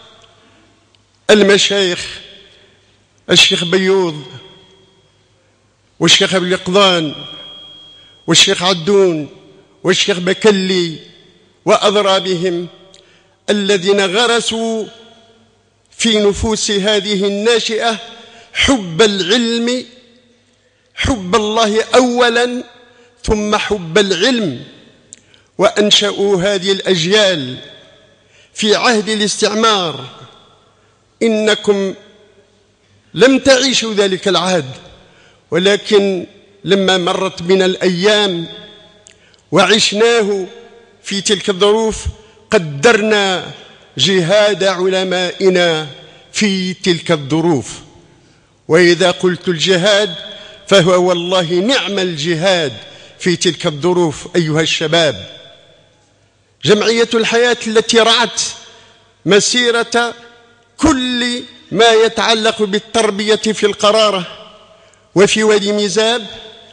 المشايخ الشيخ بيوض والشيخ أبو اليقظان والشيخ عدون والشيخ بكلي وأضرابهم، الذين غرسوا في نفوس هذه الناشئة حب العلم، حب الله أولا ثم حب العلم، وأنشأوا هذه الأجيال في عهد الاستعمار. إنكم لم تعيشوا ذلك العهد، ولكن لما مرت بنا الأيام وعشناه في تلك الظروف، قدرنا جهاد علمائنا في تلك الظروف. وإذا قلت الجهاد فهو والله نعم الجهاد في تلك الظروف أيها الشباب. جمعية الحياة التي رعت مسيرة كل ما يتعلق بالتربية في القرارة وفي وادي ميزاب،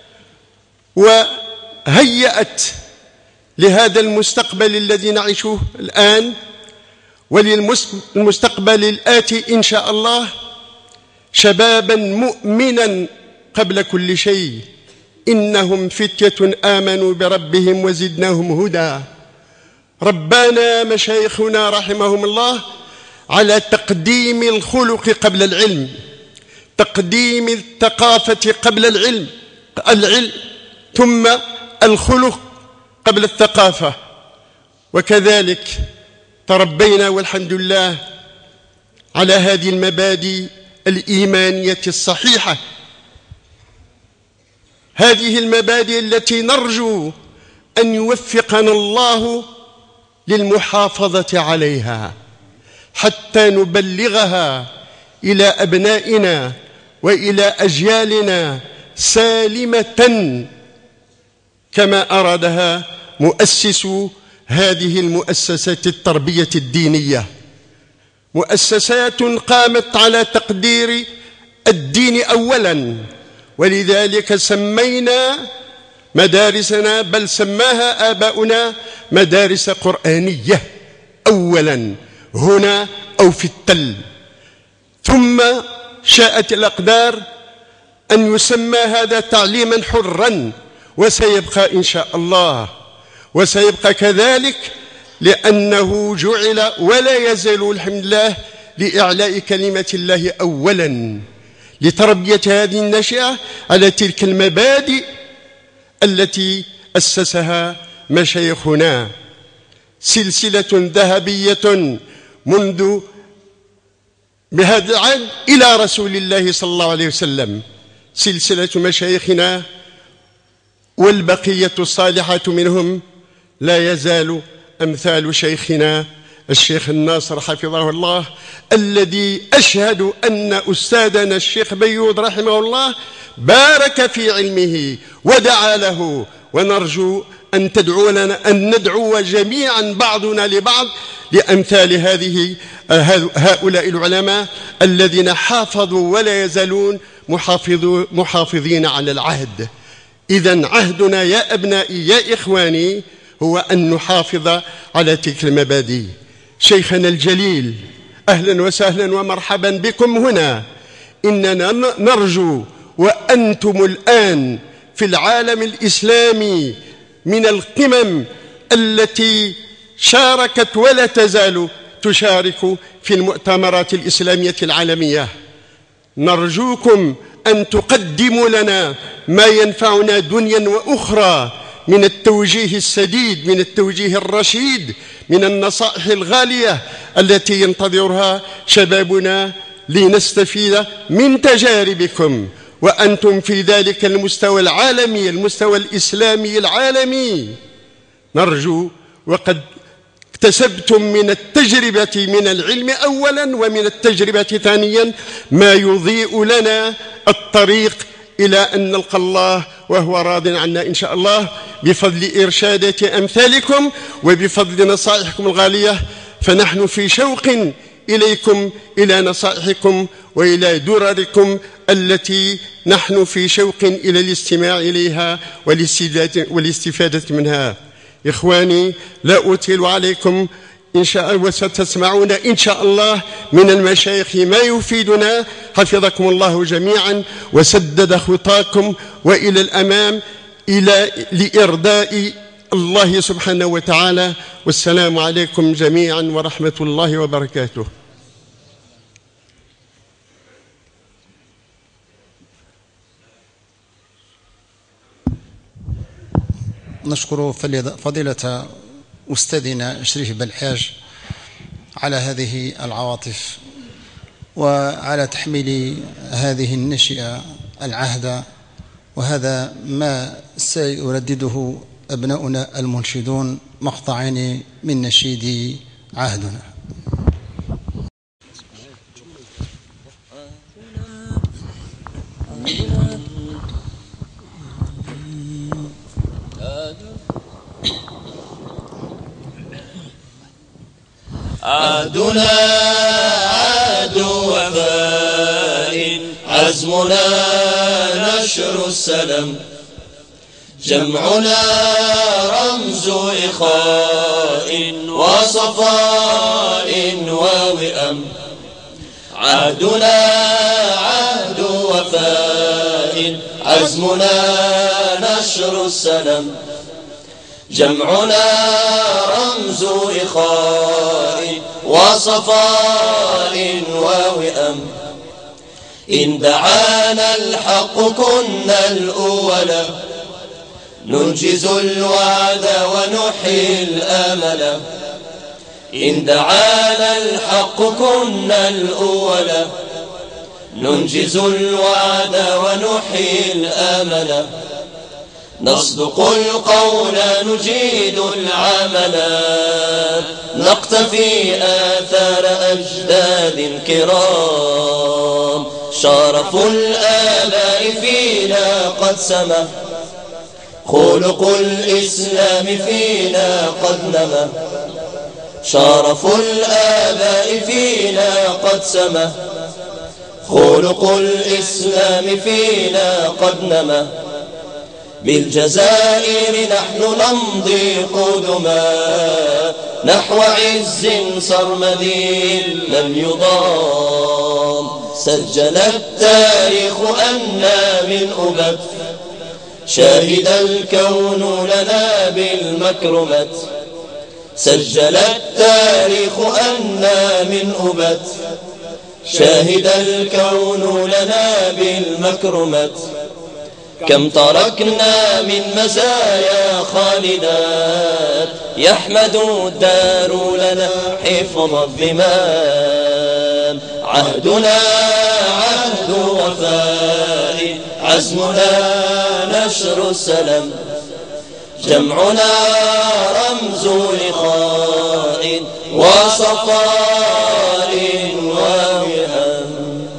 وهيأت لهذا المستقبل الذي نعيشه الآن وللمستقبل الآتي إن شاء الله شبابا مؤمنا قبل كل شيء. إنهم فتية آمنوا بربهم وزدناهم هدى. ربنا مشايخنا رحمهم الله على تقديم الخلق قبل العلم، تقديم الثقافة قبل العلم ثم الخلق قبل الثقافة. وكذلك تربينا والحمد لله على هذه المبادئ الإيمانية الصحيحة، هذه المبادئ التي نرجو أن يوفقنا الله للمحافظة عليها حتى نبلغها إلى أبنائنا وإلى أجيالنا سالمة كما أرادها مؤسسو هذه المؤسسات التربية الدينية، مؤسسات قامت على تقدير الدين أولا، ولذلك سمينا مدارسنا بل سماها آباؤنا مدارس قرآنية أولا هنا أو في التل، ثم شاءت الأقدار أن يسمى هذا تعليما حرا، وسيبقى إن شاء الله، وسيبقى كذلك لأنه جعل ولا يزال الحمد لله لإعلاء كلمة الله أولا، لتربية هذه النشأة على تلك المبادئ التي أسسها مشايخنا. سلسلة ذهبية منذ بهذا العهد إلى رسول الله صلى الله عليه وسلم، سلسلة مشايخنا والبقية الصالحة منهم لا يزال أمثال شيخنا الشيخ الناصر حفظه الله، الذي أشهد أن أستاذنا الشيخ بيود رحمه الله بارك في علمه ودعا له، ونرجو أن تدعو لنا أن ندعو جميعا بعضنا لبعض لأمثال هؤلاء العلماء الذين حافظوا ولا يزالون محافظين على العهد. إذن عهدنا يا أبنائي يا إخواني هو أن نحافظ على تلك المبادئ. شيخنا الجليل أهلا وسهلا ومرحبا بكم هنا. إننا نرجو وأنتم الآن في العالم الإسلامي من القمم التي شاركت ولا تزال تشارك في المؤتمرات الإسلامية العالمية، نرجوكم أن تقدموا لنا ما ينفعنا دنيا وأخرى من التوجيه السديد، من التوجيه الرشيد، من النصائح الغالية التي ينتظرها شبابنا لنستفيد من تجاربكم، وأنتم في ذلك المستوى العالمي، المستوى الإسلامي العالمي. نرجو وقد اكتسبتم من التجربة من العلم أولا ومن التجربة ثانيا ما يضيء لنا الطريق إلى أن نلقى الله وهو راض عنا إن شاء الله بفضل إرشادات أمثالكم وبفضل نصائحكم الغالية. فنحن في شوق إليكم، إلى نصائحكم وإلى درركم التي نحن في شوق إلى الاستماع إليها والاستفادة منها. إخواني لا أطيل عليكم إن شاء الله، وستسمعون إن شاء الله من المشايخ ما يفيدنا. حفظكم الله جميعا وسدد خطاكم وإلى الأمام لإرضاء الله سبحانه وتعالى. والسلام عليكم جميعا ورحمة الله وبركاته. نشكر فضيلة أستاذنا شريف بالحاج على هذه العواطف وعلى تحميل هذه النشئة العهد، وهذا ما سيردده أبناؤنا المنشدون مقطعين من نشيد عهدنا. عهدنا عهد وفاء، عزمنا نشر السلام، جمعنا رمز إخاء وصفاء ووئام. عهدنا عهد وفاء، عزمنا نشر السلام، جمعنا رمز إخاء وصفاء ووئام. إن دعانا الحق كنا الأولى، ننجز الوعد ونحيي الآمل. إن دعانا الحق كنا الأولى، ننجز الوعد ونحيي الآمل. نصدق القول نجيد العمل، نقتفي آثار أجداد كرام. شرف الآباء فينا قد سما، خلق الإسلام فينا قد نما. شرف الآباء فينا قد سما، خلق الإسلام فينا قد نما. بالجزائر نحن نمضي قدما، نحو عز صرمدي لم يضام. سجل التاريخ أنا من أبد، شاهد الكون لنا بالمكرمة. سجل التاريخ أنا من أبد، شاهد الكون لنا بالمكرمة. كم تركنا من مزايا خالدات، يحمد الدار لنا حفظ الذمام. عهدنا عهد وفاء، عزمنا نشر السلام، جمعنا رمز لقاء وصفاء ووئام.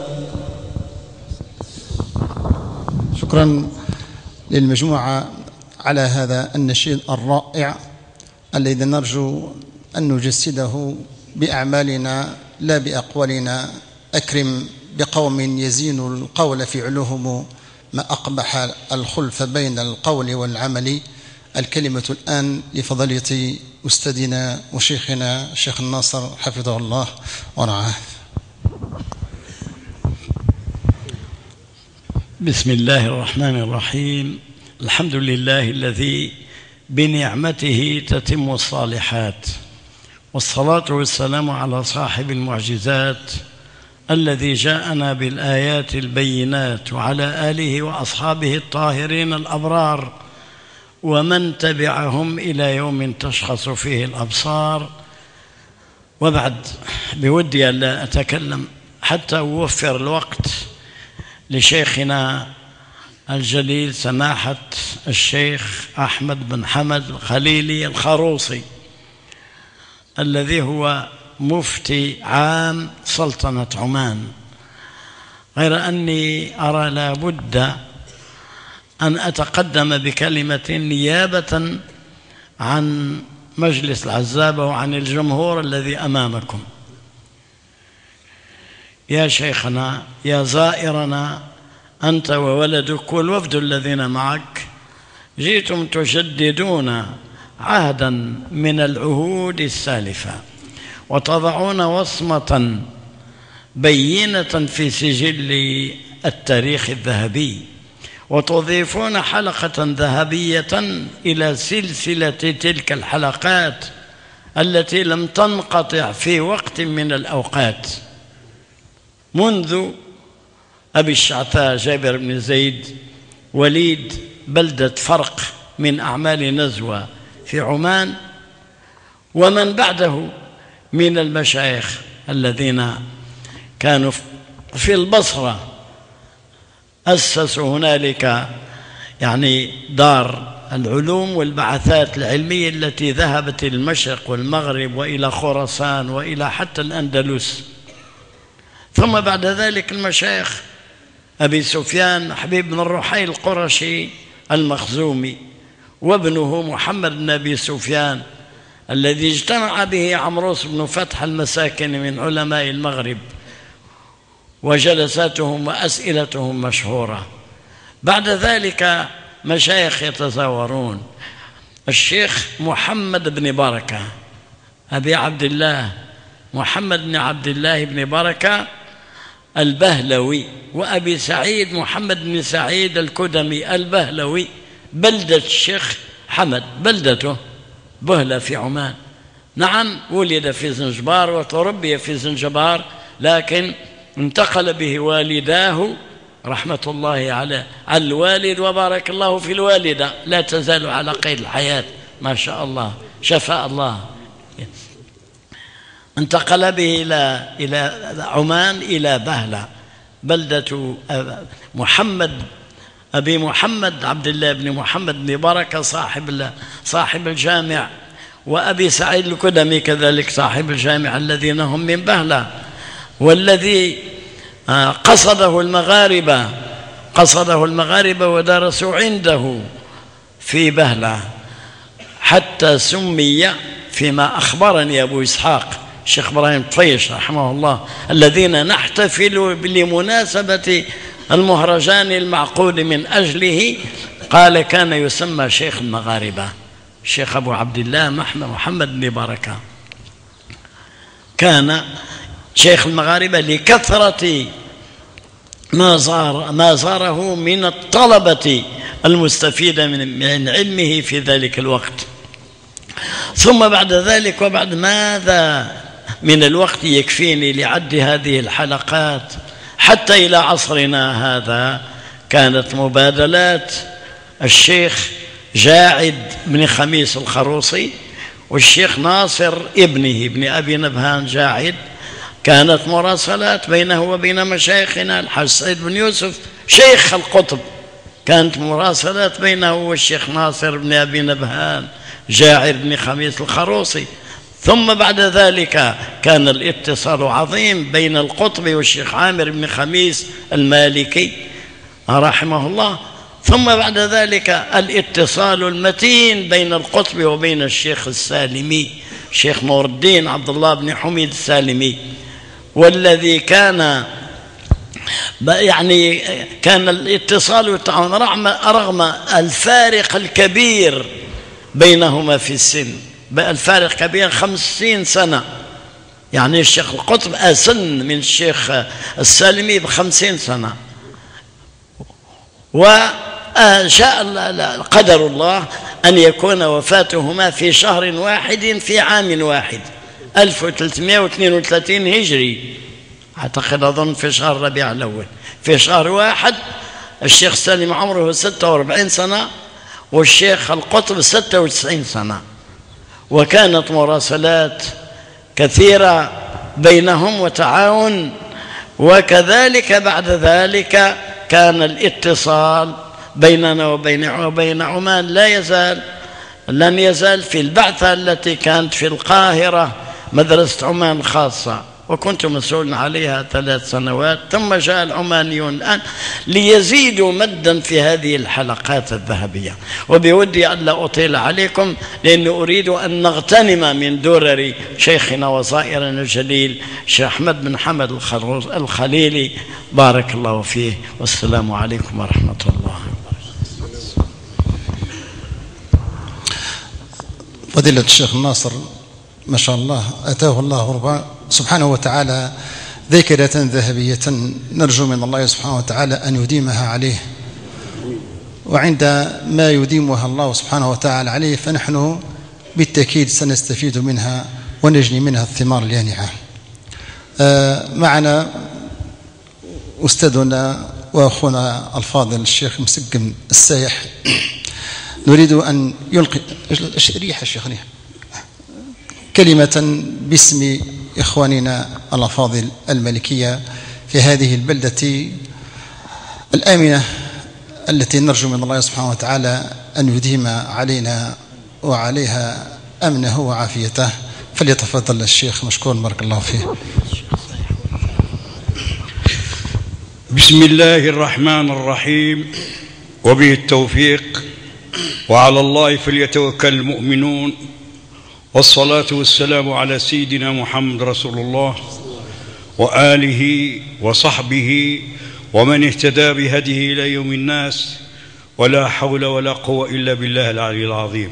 شكرا للمجموعة على هذا النشيد الرائع الذي نرجو أن نجسده بأعمالنا لا بأقوالنا. أكرم بقوم يزين القول فعلهم، ما أقبح الخلف بين القول والعمل. الكلمة الآن لفضيلة أستاذنا وشيخنا الشيخ الناصر حفظه الله ورعاه. بسم الله الرحمن الرحيم. الحمد لله الذي بنعمته تتم الصالحات، والصلاة والسلام على صاحب المعجزات الذي جاءنا بالآيات البينات، وعلى آله وأصحابه الطاهرين الأبرار، ومن تبعهم إلى يوم تشخص فيه الأبصار. وبعد، بودي أن لا أتكلم حتى أوفر الوقت لشيخنا الجليل سماحة الشيخ أحمد بن حمد الخليلي الخروصي، الذي هو مفتي عام سلطنة عمان. غير أني أرى لا بد أن أتقدم بكلمة نيابة عن مجلس العزابة وعن الجمهور الذي أمامكم. يا شيخنا، يا زائرنا، أنت وولدك والوفد الذين معك، جئتم تجددون عهدا من العهود السالفة، وتضعون وصمة بينة في سجل التاريخ الذهبي، وتضيفون حلقة ذهبية إلى سلسلة تلك الحلقات التي لم تنقطع في وقت من الأوقات، منذ أبي الشعثاء جابر بن زيد وليد بلدة فرق من أعمال نزوة في عمان، ومن بعده من المشايخ الذين كانوا في البصرة أسسوا هنالك يعني دار العلوم والبعثات العلمية التي ذهبت إلى المشرق والمغرب وإلى خراسان وإلى حتى الأندلس. ثم بعد ذلك المشايخ أبي سفيان حبيب بن الرحيل القرشي المخزومي، وابنه محمد بن أبي سفيان الذي اجتمع به عمروس بن فتح المساكن من علماء المغرب، وجلساتهم وأسئلتهم مشهورة. بعد ذلك مشايخ يتزاورون: الشيخ محمد بن بركة أبي عبد الله محمد بن عبد الله بن بركة البهلوي، وأبي سعيد محمد بن سعيد الكدمي البهلوي، بلدة الشيخ حمد، بلدته بهلة في عمان. نعم، ولد في زنجبار وتربي في زنجبار، لكن انتقل به والداه رحمة الله على الوالد وبارك الله في الوالدة، لا تزال على قيد الحياة ما شاء الله، شفاء الله. انتقل به إلى عمان، إلى بهلة، بلدة أبي محمد عبد الله بن محمد بن بركة صاحب الجامع، وأبي سعيد الكدمي كذلك صاحب الجامع، الذين هم من بهلة، والذي قصده المغاربة ودرسوا عنده في بهلة، حتى سمي فيما أخبرني أبو إسحاق الشيخ إبراهيم طفيش رحمه الله، الذين نحتفل بمناسبة المهرجان المعقود من أجله، قال كان يسمى شيخ المغاربة، الشيخ أبو عبد الله محمد بن بركة، كان شيخ المغاربة لكثرة ما زاره من الطلبة المستفيدة من علمه في ذلك الوقت. ثم بعد ذلك، وبعد ماذا من الوقت يكفيني لعد هذه الحلقات حتى إلى عصرنا هذا، كانت مبادلات الشيخ جاعد بن خميس الخروصي والشيخ ناصر ابن أبي نبهان جاعد، كانت مراسلات بينه وبين مشايخنا الحاج سعيد بن يوسف شيخ القطب، كانت مراسلات بينه والشيخ ناصر بن أبي نبهان جاعد بن خميس الخروصي. ثم بعد ذلك كان الاتصال عظيم بين القطب والشيخ عامر بن خميس المالكي رحمه الله. ثم بعد ذلك الاتصال المتين بين القطب وبين الشيخ السالمي، الشيخ نور الدين عبد الله بن حميد السالمي، والذي كان كان الاتصال والتعاون رغم الفارق الكبير بينهما في السن، الفارق كبير 50 سنة، يعني الشيخ القطب أسن من الشيخ السالمي ب50 سنة. وشاء قدر الله أن يكون وفاتهما في شهر واحد في عام واحد، 1332 هجري، أعتقد أظن في شهر ربيع الأول، في شهر واحد. الشيخ سالم عمره 46 سنة والشيخ القطب 96 سنة، وكانت مراسلات كثيرة بينهم وتعاون. وكذلك بعد ذلك كان الاتصال بيننا وبين عمان لن يزال في البعثة التي كانت في القاهرة، مدرسة عمان الخاصة، وكنت مسؤول عليها 3 سنوات. ثم جاء العمانيون الآن ليزيدوا مدا في هذه الحلقات الذهبية. وبودي أن لا أطيل عليكم، لأني أريد أن نغتنم من درر شيخنا وصائرنا الجليل الشيخ أحمد بن حمد الخليلي، بارك الله فيه، والسلام عليكم ورحمة الله. فضيلة الشيخ الناصر ما شاء الله أتاه الله سبحانه وتعالى ذاكرة ذهبية، نرجو من الله سبحانه وتعالى أن يديمها عليه، وعند ما يديمها الله سبحانه وتعالى عليه فنحن بالتأكيد سنستفيد منها ونجني منها الثمار اليانعة. معنا أستاذنا وأخونا الفاضل الشيخ مسقم السايح، نريد أن يلقي ريح الشيخ كلمة باسم إخواننا الأفاضل الملكية في هذه البلدة الآمنة التي نرجو من الله سبحانه وتعالى أن يديم علينا وعليها أمنه وعافيته. فليتفضل الشيخ مشكور بارك الله فيه. بسم الله الرحمن الرحيم، وبه التوفيق، وعلى الله فليتوكل المؤمنون، والصلاة والسلام على سيدنا محمد رسول الله وآله وصحبه ومن اهتدى بهديه إلى يوم الناس، ولا حول ولا قوة إلا بالله العلي العظيم.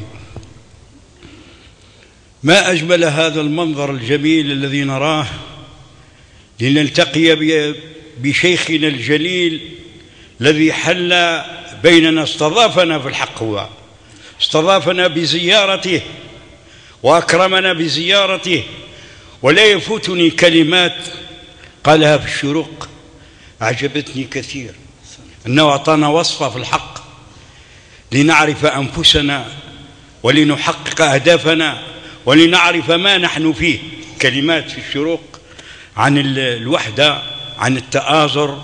ما أجمل هذا المنظر الجميل الذي نراه لنلتقي بشيخنا الجليل الذي حل بيننا، استضافنا في الحق، هو استضافنا بزيارته وأكرمنا بزيارته. ولا يفوتني كلمات قالها في الشروق أعجبتني كثير، أنه أعطانا وصفة في الحق لنعرف أنفسنا ولنحقق أهدافنا ولنعرف ما نحن فيه. كلمات في الشروق عن الوحدة، عن التآزر،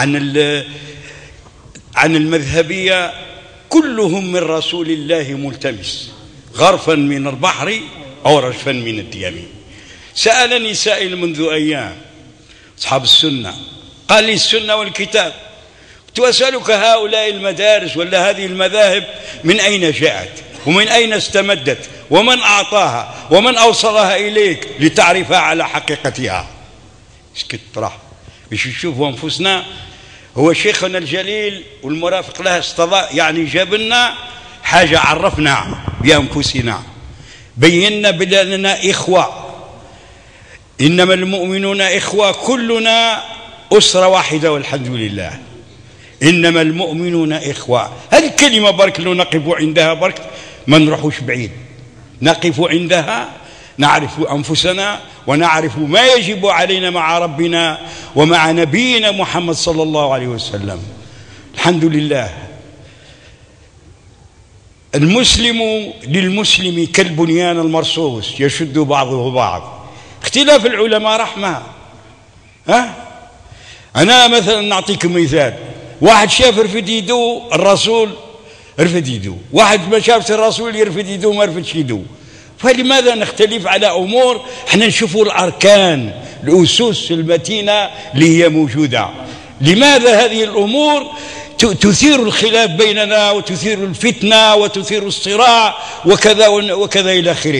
عن المذهبية، كلهم من رسول الله ملتمس، غرفا من البحر أو رجفا من الديم. سألني سائل منذ أيام أصحاب السنة، قال لي السنة والكتاب. قلت أسألك هؤلاء المدارس ولا هذه المذاهب من أين جاءت ومن أين استمدت ومن أعطاها ومن أوصلها إليك لتعرفها على حقيقتها؟ اسكت راح باش نشوفوا أنفسنا. هو شيخنا الجليل والمرافق له يعني جاب لنا حاجة، عرفنا بأنفسنا، بينا بأننا إخوة، إنما المؤمنون إخوة، كلنا أسرة واحدة والحمد لله. إنما المؤمنون إخوة، هذه الكلمة برك لو نقف عندها برك ما نروحوش بعيد، نقف عندها نعرف أنفسنا ونعرف ما يجب علينا مع ربنا ومع نبينا محمد صلى الله عليه وسلم. الحمد لله. المسلم للمسلم كالبنيان المرصوص يشد بعضه بعض. اختلاف العلماء رحمة. أنا مثلا نعطيكم مثال، واحد شاف رفد يدو الرسول رفد يدو، واحد ما شافش الرسول يرفد يدو ما رفدش يدو. فلماذا نختلف على أمور احنا نشوفوا الأركان الأسس المتينة اللي هي موجودة؟ لماذا هذه الأمور تثير الخلاف بيننا وتثير الفتنة وتثير الصراع وكذا وكذا إلى آخره؟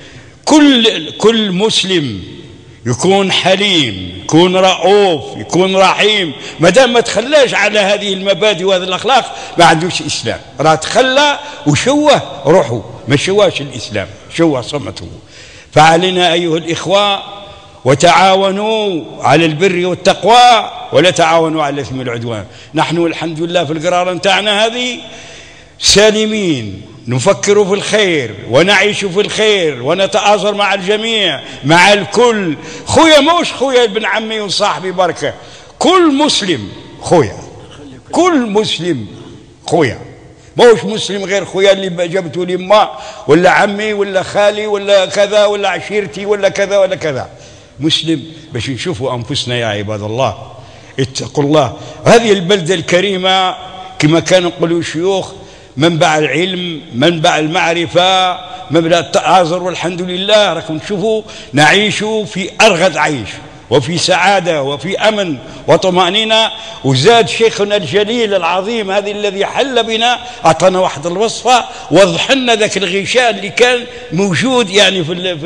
كل مسلم يكون حليم، يكون رؤوف، يكون رحيم، ما دام ما تخلاش على هذه المبادئ وهذه الأخلاق ما عندوش إسلام. راه تخلى وشوه روحه، ما شواش الإسلام، شوه صمته. فعلينا أيها الإخوة وتعاونوا على البر والتقوى ولا تعاونوا على الإثم والعدوان. نحن الحمد لله في القرارة نتاعنا هذه سالمين، نفكر في الخير ونعيش في الخير ونتآزر مع الجميع مع الكل. خويا موش خويا ابن عمي وصاحبي بركة، كل مسلم خويا، كل مسلم خويا، موش مسلم غير خويا اللي جبته لي ما ولا عمي ولا خالي ولا كذا ولا عشيرتي ولا كذا ولا كذا. مسلم باش نشوفوا أنفسنا يا عباد الله. اتقوا الله. هذه البلدة الكريمة كما كانوا يقولوا الشيوخ منبع العلم، منبع المعرفة، منبع التآزر، والحمد لله راكم تشوفوا نعيش في أرغد عيش وفي سعادة وفي أمن وطمأنينة. وزاد شيخنا الجليل العظيم هذا الذي حل بنا أعطانا واحد الوصفة، وضح لنا ذاك الغشاء اللي كان موجود يعني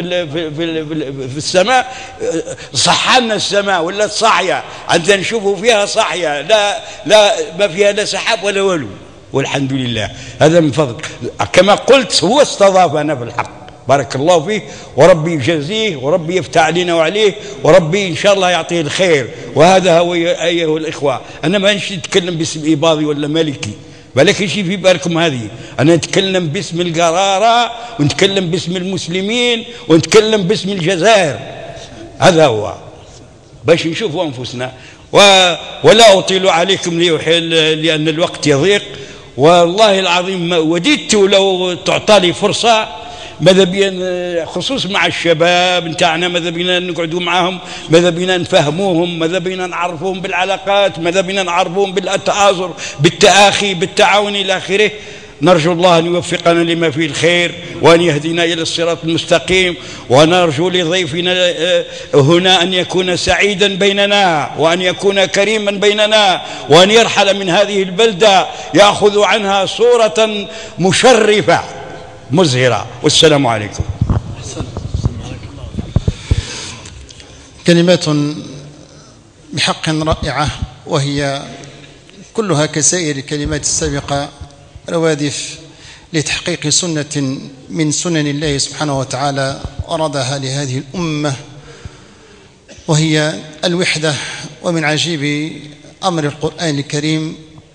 في السماء. صحنا السماء ولا صاحية، عندنا نشوفوا فيها صاحية، لا ما فيها لا سحاب ولا والو، والحمد لله. هذا من فضل كما قلت، هو استضافنا في الحق، بارك الله فيه، وربي يجازيه وربي يفتح علينا وعليه، وربي إن شاء الله يعطيه الخير. وهذا هو أيها الإخوة. أنا ما نشي نتكلم باسم إباضي ولا مالكي، بالك يجي في بالكم هذه. أنا نتكلم باسم القرارة ونتكلم باسم المسلمين ونتكلم باسم الجزائر. هذا هو باش نشوفوا أنفسنا. ولا أطيل عليكم لأن الوقت يضيق. والله العظيم وددت لو تعطى لي فرصة، ماذا بينا خصوص مع الشباب نتاعنا، ماذا بينا نقعدوا معهم، ماذا بينا نفهموهم، ماذا بينا نعرفوهم بالعلاقات، ماذا بينا نعرفوهم بالتآزر، بالتآخي، بالتعاون إلى آخره. نرجو الله أن يوفقنا لما فيه الخير وأن يهدينا إلى الصراط المستقيم، ونرجو لضيفنا هنا أن يكون سعيدا بيننا، وأن يكون كريما بيننا، وأن يرحل من هذه البلدة يأخذ عنها صورة مشرفة مزهرة. والسلام عليكم. كلمات بحق رائعة، وهي كلها كسائر الكلمات السابقة روادف لتحقيق سنة من سنن الله سبحانه وتعالى أرادها لهذه الأمة، وهي الوحدة. ومن عجيب أمر القرآن الكريم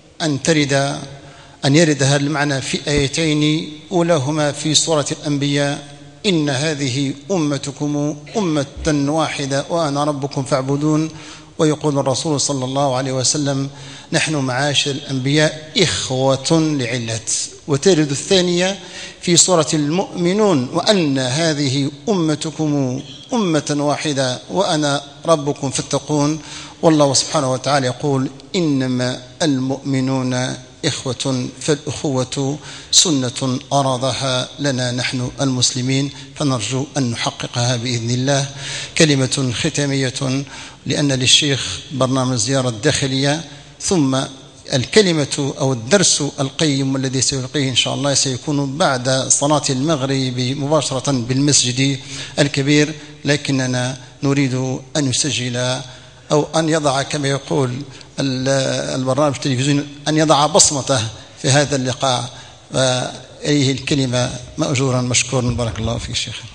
أن يرد هذا المعنى في آيتين أولاهما في سورة الأنبياء: إن هذه أمتكم أمة واحدة وأنا ربكم فاعبدون. ويقول الرسول صلى الله عليه وسلم: نحن معاشر الأنبياء إخوة لعلة. وترد الثانية في سورة المؤمنون: وأن هذه أمتكم أمة واحدة وأنا ربكم فاتقون. والله سبحانه وتعالى يقول: إنما المؤمنون إخوة، فالأخوة سنة أرادها لنا نحن المسلمين، فنرجو أن نحققها بإذن الله. كلمة ختامية، لأن للشيخ برنامج زيارة داخلية، ثم الكلمة أو الدرس القيم الذي سيلقيه إن شاء الله سيكون بعد صلاة المغرب مباشرة بالمسجد الكبير، لكننا نريد أن نسجل أو أن يضع كما يقول البرنامج التلفزيوني أن يضع بصمته في هذا اللقاء. وإليه الكلمة مأجورا مشكورا. بارك الله فيك شيخ.